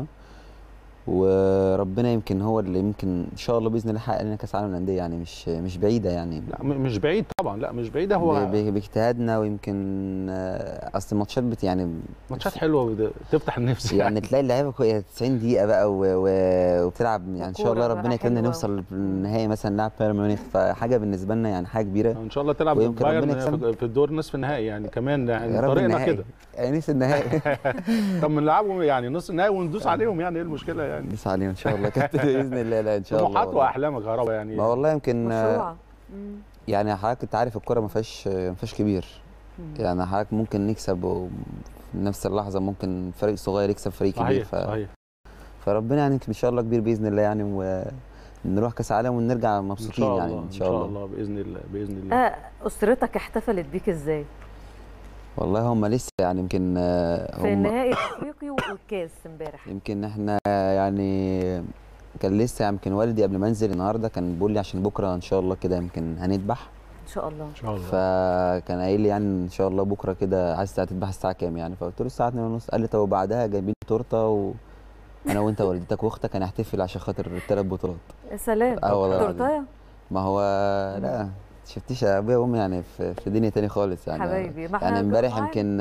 وربنا يمكن هو اللي يمكن ان شاء الله باذن الله يحقق لنا كاس العالم للانديه، يعني مش مش بعيده يعني. لا مش بعيد طبعا، لا مش بعيده. هو باجتهادنا، ويمكن اصل الماتشات بت يعني ماتشات حلوه تفتح النفس يعني, يعني تلاقي اللعيبه تسعين دقيقه بقى وبتلعب، يعني ان شاء الله ربنا يكرمنا نوصل للنهائي مثلا نلعب بايرن ميونخ، فحاجه بالنسبه لنا يعني حاجه كبيره ان شاء الله تلعب بايرن في الدور نصف النهائي يعني كمان، يعني طريقنا كده يعني نص النهائي. طب نلعبهم يعني نص النهائي وندوس عليهم، يعني ايه المشكله يعني؟ ندوس عليهم ان شاء الله كابتن باذن الله. لا ان شاء الله طموحات واحلامك كهربا يعني. ما والله يمكن يعني حضرتك انت عارف الكوره ما فيهاش ما فيهاش كبير، يعني حضرتك ممكن نكسب وفي نفس اللحظه ممكن فريق صغير يكسب فريق كبير. صحيح ف... صحيح. فربنا يعني ان شاء الله كبير باذن الله يعني، ونروح كاس العالم ونرجع مبسوطين يعني ان شاء الله. ان شاء الله باذن الله باذن الله. آه اسرتك احتفلت بيك ازاي؟ والله هم لسه يعني يمكن في النهائي الافريقي والكاس امبارح، يمكن احنا يعني كان لسه يمكن والدي قبل ما انزل النهارده كان بيقول لي عشان بكره ان شاء الله كده يمكن هنذبح ان شاء الله ان شاء الله. فكان قايل لي يعني ان شاء الله بكره كده عايز هتذبح الساعه كام يعني، فقلت له الساعه اتنين ونص. قال لي طب وبعدها جايبين تورته وانا وانت ووالدتك واختك هنحتفل عشان خاطر الثلاث بطولات. يا سلام. اه والله تورتايه؟ ما هو لا شفتيش ابويا وامي يعني في, في دنيا تاني خالص يعني. حبايبي ما يعني امبارح يمكن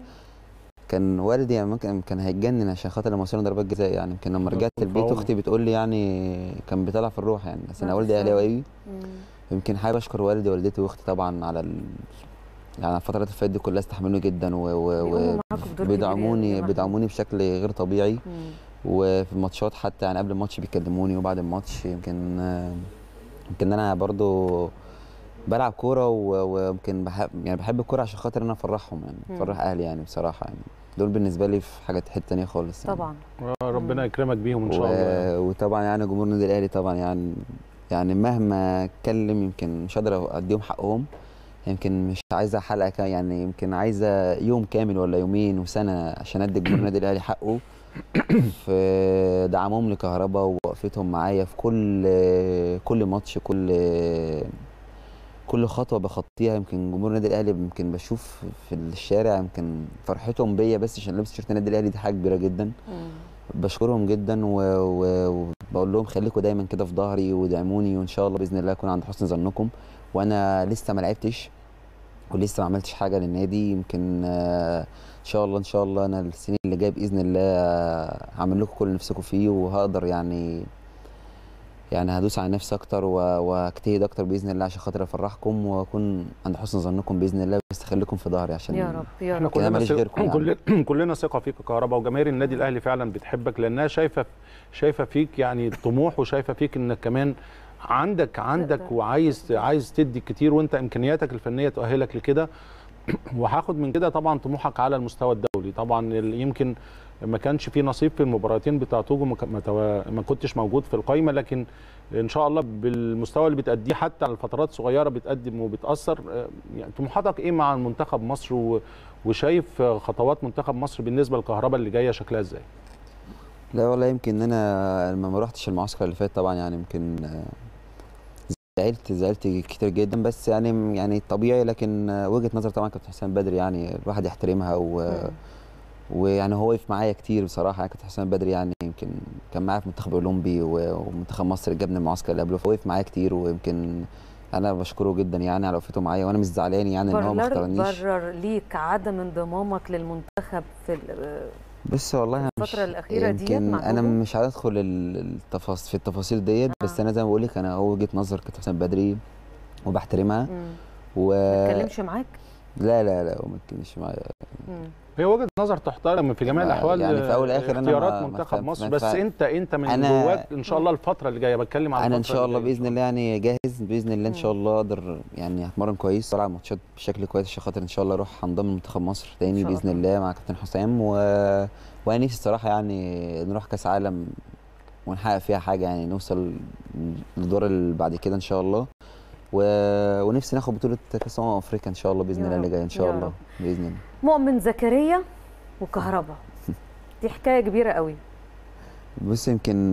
كان والدي يعني ممكن كان هيتجنن عشان خاطر لما وصلنا ضربات جزاء يعني. يمكن لما رجعت البيت اختي بتقول لي يعني كان بيطلع في الروح يعني، بس انا والدي اهلاوي. يمكن حابب اشكر والدي ووالدتي واختي طبعا على ال... يعني الفترات اللي فاتت دي كلها استحملوني جدا وبيدعموني و... و... بيدعموني بشكل غير طبيعي. مم. وفي الماتشات حتى يعني قبل الماتش بيكلموني وبعد الماتش. يمكن يمكن انا برضو بلعب كوره ويمكن بحب يعني بحب الكوره عشان خاطر انا افرحهم يعني، افرح اهلي يعني بصراحه يعني. دول بالنسبه لي في حاجات حته ثانيه خالص يعني. طبعا ربنا يكرمك بيهم ان شاء الله يعني. وطبعا يعني جمهور النادي الاهلي طبعا يعني يعني مهما اتكلم يمكن مش قادر اديهم حقهم. يمكن مش عايزه حلقه يعني، يمكن عايزه يوم كامل ولا يومين وسنه عشان ادي جمهور النادي الاهلي حقه في دعمهم لكهربا ووقفتهم معايا في كل كل ماتش، كل كل خطوه بخطيها. يمكن جمهور النادي الاهلي يمكن بشوف في الشارع يمكن فرحتهم بيا بس عشان لابس تيشيرت النادي الاهلي، دي حاجه كبيره جدا. مم. بشكرهم جدا وبقول لهم خليكم دايما كده في ظهري ودعموني، وان شاء الله باذن الله اكون عند حسن ظنكم. وانا لسه ما لعبتش ولسه ما عملتش حاجه للنادي. يمكن ان شاء الله ان شاء الله انا السنين اللي جايه باذن الله هعمل لكم كل اللي نفسكم فيه، وهقدر يعني يعني هدوس على نفسي اكتر واجتهد اكتر باذن الله عشان خاطر افرحكم واكون عند حسن ظنكم باذن الله، بس خليكم في ظهري عشان يا رب يا رب. كلنا ماليش غيركم يعني. كلنا ثقه فيك يا كهربا، وجماهير النادي الاهلي فعلا بتحبك لانها شايفه شايفه فيك يعني طموح، وشايفه فيك انك كمان عندك عندك وعايز عايز تدي كتير، وانت امكانياتك الفنيه تؤهلك لكده. وهاخد من كده طبعا طموحك على المستوى الدولي. طبعا يمكن ما كانش في نصيب في المباراتين بتاع توجو، ما كنتش موجود في القائمه، لكن ان شاء الله بالمستوى اللي بتأديه حتى على فترات صغيره بتقدم وبتأثر. يعني طموحاتك ايه مع منتخب مصر، وشايف خطوات منتخب مصر بالنسبه للكهرباء اللي جايه شكلها ازاي؟ لا والله يمكن انا لما ما رحتش المعسكر اللي فات طبعا يعني يمكن زعلت زعلت كتير جدا، بس يعني يعني طبيعي، لكن وجهه نظر طبعا كابتن حسام بدري يعني الواحد يحترمها، و ويعني هو وقف معايا كتير بصراحه. يعني كابتن حسام بدري يعني يمكن كان معايا في المنتخب الاولمبي ومنتخب مصر جابني المعسكر اللي قبله، فوقف معايا كتير، ويمكن انا بشكره جدا يعني على وقفته معايا، وانا مش زعلان يعني ان هو ما اختارنيش. برر ليك عدم انضمامك للمنتخب في بس والله الفتره الاخيره دي يمكن انا مش هدخل التفاصيل في التفاصيل ديت، آه. بس انا زي ما بقول لك انا هو وجهه نظر كابتن حسام بدري وبحترمها. و ما اتكلمش معاك؟ لا لا لا ما اتكلمش معايا. هي وجهه نظر تحترم في جميع الاحوال، يعني في اول اخر اختيارات منتخب مصر، بس انت انت من جواك ان شاء الله الفتره اللي جايه بتكلم على انا ان شاء الله باذن الله يعني جاهز باذن الله ان شاء الله اقدر يعني هتمرن كويس والعب ماتشات بشكل كويس عشان خاطر ان شاء الله اروح انضم لمنتخب مصر تاني باذن الله مع كابتن حسام. و... وانا نفسي الصراحه يعني نروح كاس عالم ونحقق فيها حاجه، يعني نوصل للدور اللي بعد كده ان شاء الله، و... ونفسي ناخد بطوله كاس امم افريقيا ان شاء الله باذن الله اللي جاي ان شاء الله باذن الله. مؤمن زكريا وكهربا دي حكايه كبيره قوي. بص يمكن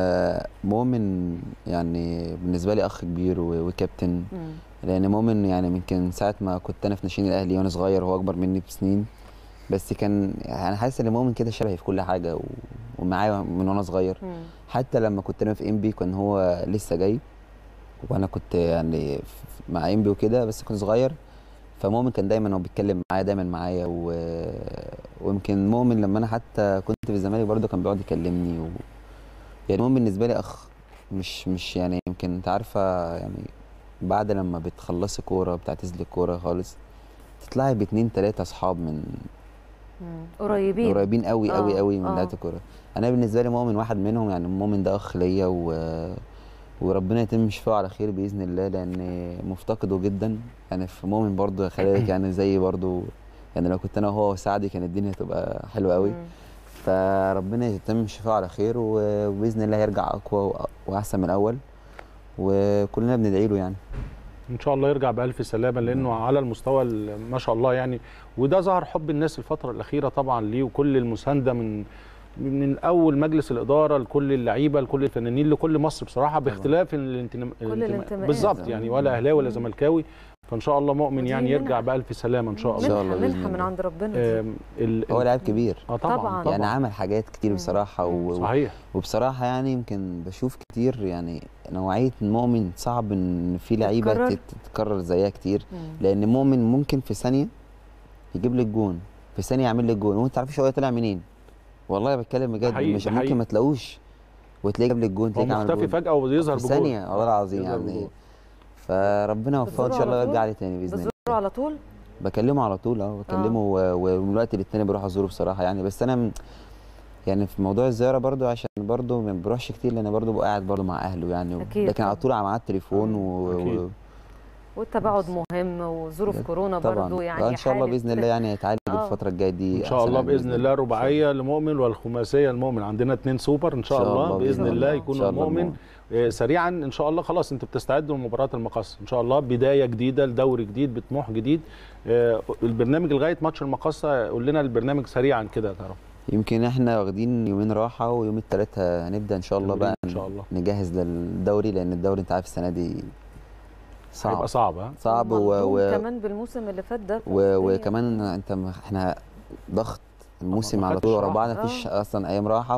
مؤمن يعني بالنسبه لي اخ كبير وكابتن، لان مؤمن يعني يمكن ساعه ما كنت انا في ناشئين الاهلي وانا صغير وهو اكبر مني بسنين، بس كان يعني حاسس ان مؤمن كده شبهي في كل حاجه ومعايا من وانا صغير. مم. حتى لما كنت انا في ام بي كان هو لسه جاي وانا كنت يعني مع ام بي وكده، بس كنت صغير، فمؤمن كان دايما هو بيتكلم معايا دايما معايا، و... ويمكن مؤمن لما انا حتى كنت في الزمالك برده كان بيقعد يكلمني، و... يعني مؤمن بالنسبه لي اخ، مش مش يعني يمكن انت عارفه يعني بعد لما بتخلصي كوره بتعتزلي الكوره خالص تطلعي باتنين تلاته اصحاب من قريبين قريبين قوي قوي آه. قوي من لعيبه الكوره. انا بالنسبه لي مؤمن واحد منهم، يعني مؤمن ده اخ ليا، و... وربنا يتم شفاعه على خير باذن الله، لان مفتقده جدا. يعني في مؤمن برضه خلي بالك يعني زي برضه يعني لو كنت انا وهو وسعدي كانت الدنيا هتبقى حلوه قوي. فربنا يتم شفاعه على خير، وباذن الله يرجع اقوى واحسن من الاول، وكلنا بندعي له يعني ان شاء الله يرجع بالف سلامه، لانه على المستوى ما شاء الله يعني، وده ظهر حب الناس الفتره الاخيره طبعا ليه، وكل المسانده من من اول مجلس الاداره لكل اللعيبه لكل الفنانين لكل مصر بصراحه، باختلاف الانتماء بالظبط يعني، ولا اهلاوي ولا زملكاوي. فان شاء الله مؤمن يعني يرجع بالف سلامه ان شاء الله. منحه منحه من عند ربنا. هو لاعب كبير اه طبعا, طبعا يعني عمل حاجات كتير بصراحه، و... صحيح. وبصراحه يعني يمكن بشوف كتير يعني نوعيه مؤمن صعب ان في لعيبه تتكرر زيها كتير، مم. لان مؤمن ممكن في ثانيه يجيب لك جون، في ثانيه يعمل لك جون وانت ما تعرفش هو طلع منين. والله بتكلم بجد، مش ممكن حقيقي. ما تلاقوش وتلاقيه جاب لك جون، تلاقيه عمل جون مختفي فجاه ويظهر بجون ثانيه والله العظيم يعني. فربنا يوفقه ان شاء الله ويرجع لي تاني باذن الله. بتزوره على طول؟ بكلمه على طول اه بكلمه، ومن وقت للتاني بروح ازوره بصراحه يعني. بس انا م... يعني في موضوع الزياره برضو عشان برضو ما بروحش كتير، لان برضو ببقى قاعد برضو مع اهله يعني، أكيد. لكن على طول معاه التليفون و... و... والتباعد مهم وظروف كورونا برضو يعني ان شاء الله باذن الله يعني هيتعالج آه. الفتره الجايه دي ان شاء الله باذن الله. رباعيه لمؤمن والخماسيه لمؤمن، عندنا اثنين سوبر ان شاء الله باذن الله يكونوا مؤمن سريعا ان شاء الله. خلاص انت بتستعد لمباراه المقصه ان شاء الله، بدايه جديده لدوري جديد بطموح جديد. البرنامج لغايه ماتش المقصه قول لنا البرنامج سريعا كده يا ترى. يمكن احنا واخدين يومين راحه، ويوم الثلاثاء هنبدا ان شاء الله بقى ان شاء الله نجهز للدوري، لان الدوري انت عارف السنه دي صعب هيبقى صعب ها صعب و... و... كمان بالموسم اللي فات ده، و... وكمان انت احنا ضغط الموسم على طول ورا بعض، مفيش آه. اصلا ايام راحه،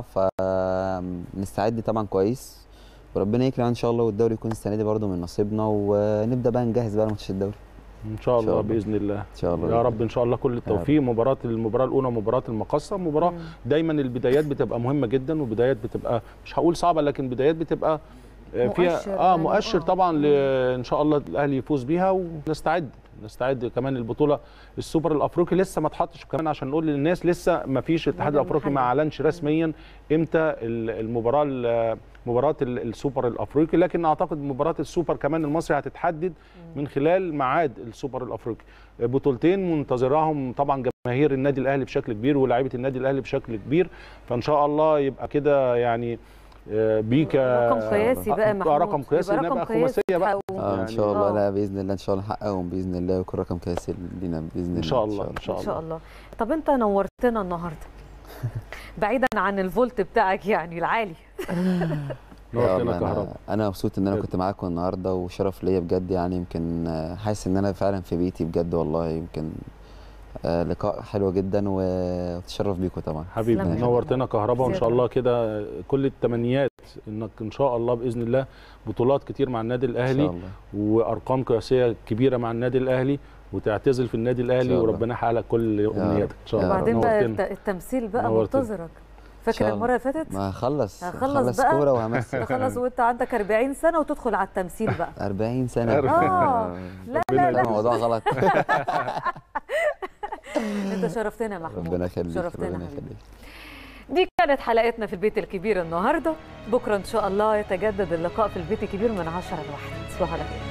فنستعد طبعا كويس، وربنا يكرم ان شاء الله والدوري يكون السنه دي برده من نصيبنا، ونبدا بقى نجهز بقى لماتش الدوري ان شاء الله باذن الله. ان شاء الله يا رب ان شاء الله كل التوفيق. مباراه المباراه الاولى مباراه المقصه، مباراه دايما البدايات بتبقى مهمه جدا، وبدايات بتبقى مش هقول صعبه، لكن بدايات بتبقى فيها مؤشر اه مؤشر طبعا ل- ان شاء الله الاهلي يفوز بيها، ونستعد نستعد كمان البطوله السوبر الافريقي لسه ما اتحطش كمان عشان نقول للناس لسه ما فيش الاتحاد مدى الافريقي ما المحلي. اعلنش رسميا امتى ال- المباراه ال- مباراه ال- السوبر الافريقي، لكن اعتقد مباراه السوبر كمان المصري هتتحدد من خلال ميعاد السوبر الافريقي. بطولتين منتظراهم طبعا جماهير النادي الاهلي بشكل كبير ولاعيبه النادي الاهلي بشكل كبير، فان شاء الله يبقى كده يعني بيك رقم قياسي بقى محمود، رقم قياسي يبقى نبقى رقم قياسي خماسيه بقى تحققوه. اه ان شاء الله. آه. لا باذن الله ان شاء الله نحققهم باذن الله، ويكون رقم قياسي لينا باذن الله ان شاء الله ان شاء ان الله. شاء الله. طب انت نورتنا النهارده بعيدا عن الفولت بتاعك يعني العالي. نورتنا كهرباء. انا انا مبسوط ان انا كنت معاكم النهارده، وشرف ليا بجد يعني. يمكن آه، حاسس ان انا فعلا في بيتي بجد والله. يمكن آه، لقاء حلو جدا، واتشرف بيكم طبعا. حبيبي تسلم يا نورتنا كهرباء، وان شاء زيادة. الله كده كل التمنيات انك ان شاء الله باذن الله بطولات كتير مع النادي ان الاهلي شاء الله. وارقام قياسيه كبيره مع النادي الاهلي، وتعتزل في النادي الاهلي إن شاء الله. وربنا يحقق لك كل رب. امنياتك ان شاء الله. وبعدين بقى نورتنا. الت- التمثيل بقى نورتنا. منتظرك. فاكر شاء الله. المره اللي فاتت؟ ما هخلص هخلص هخلص بقى. كوره وهمثل. تخلص وانت عندك أربعين سنه وتدخل على التمثيل بقى. أربعين سنه. اه لا لا لا الموضوع غلط. انت شرفتنا يا محمود. ربنا يخليك شرفتنا ربنا حبيبي. يخليك. دي كانت حلقتنا في البيت الكبير النهارده. بكره ان شاء الله يتجدد اللقاء في البيت الكبير من عشرة لواحد. تصبحوا على خير.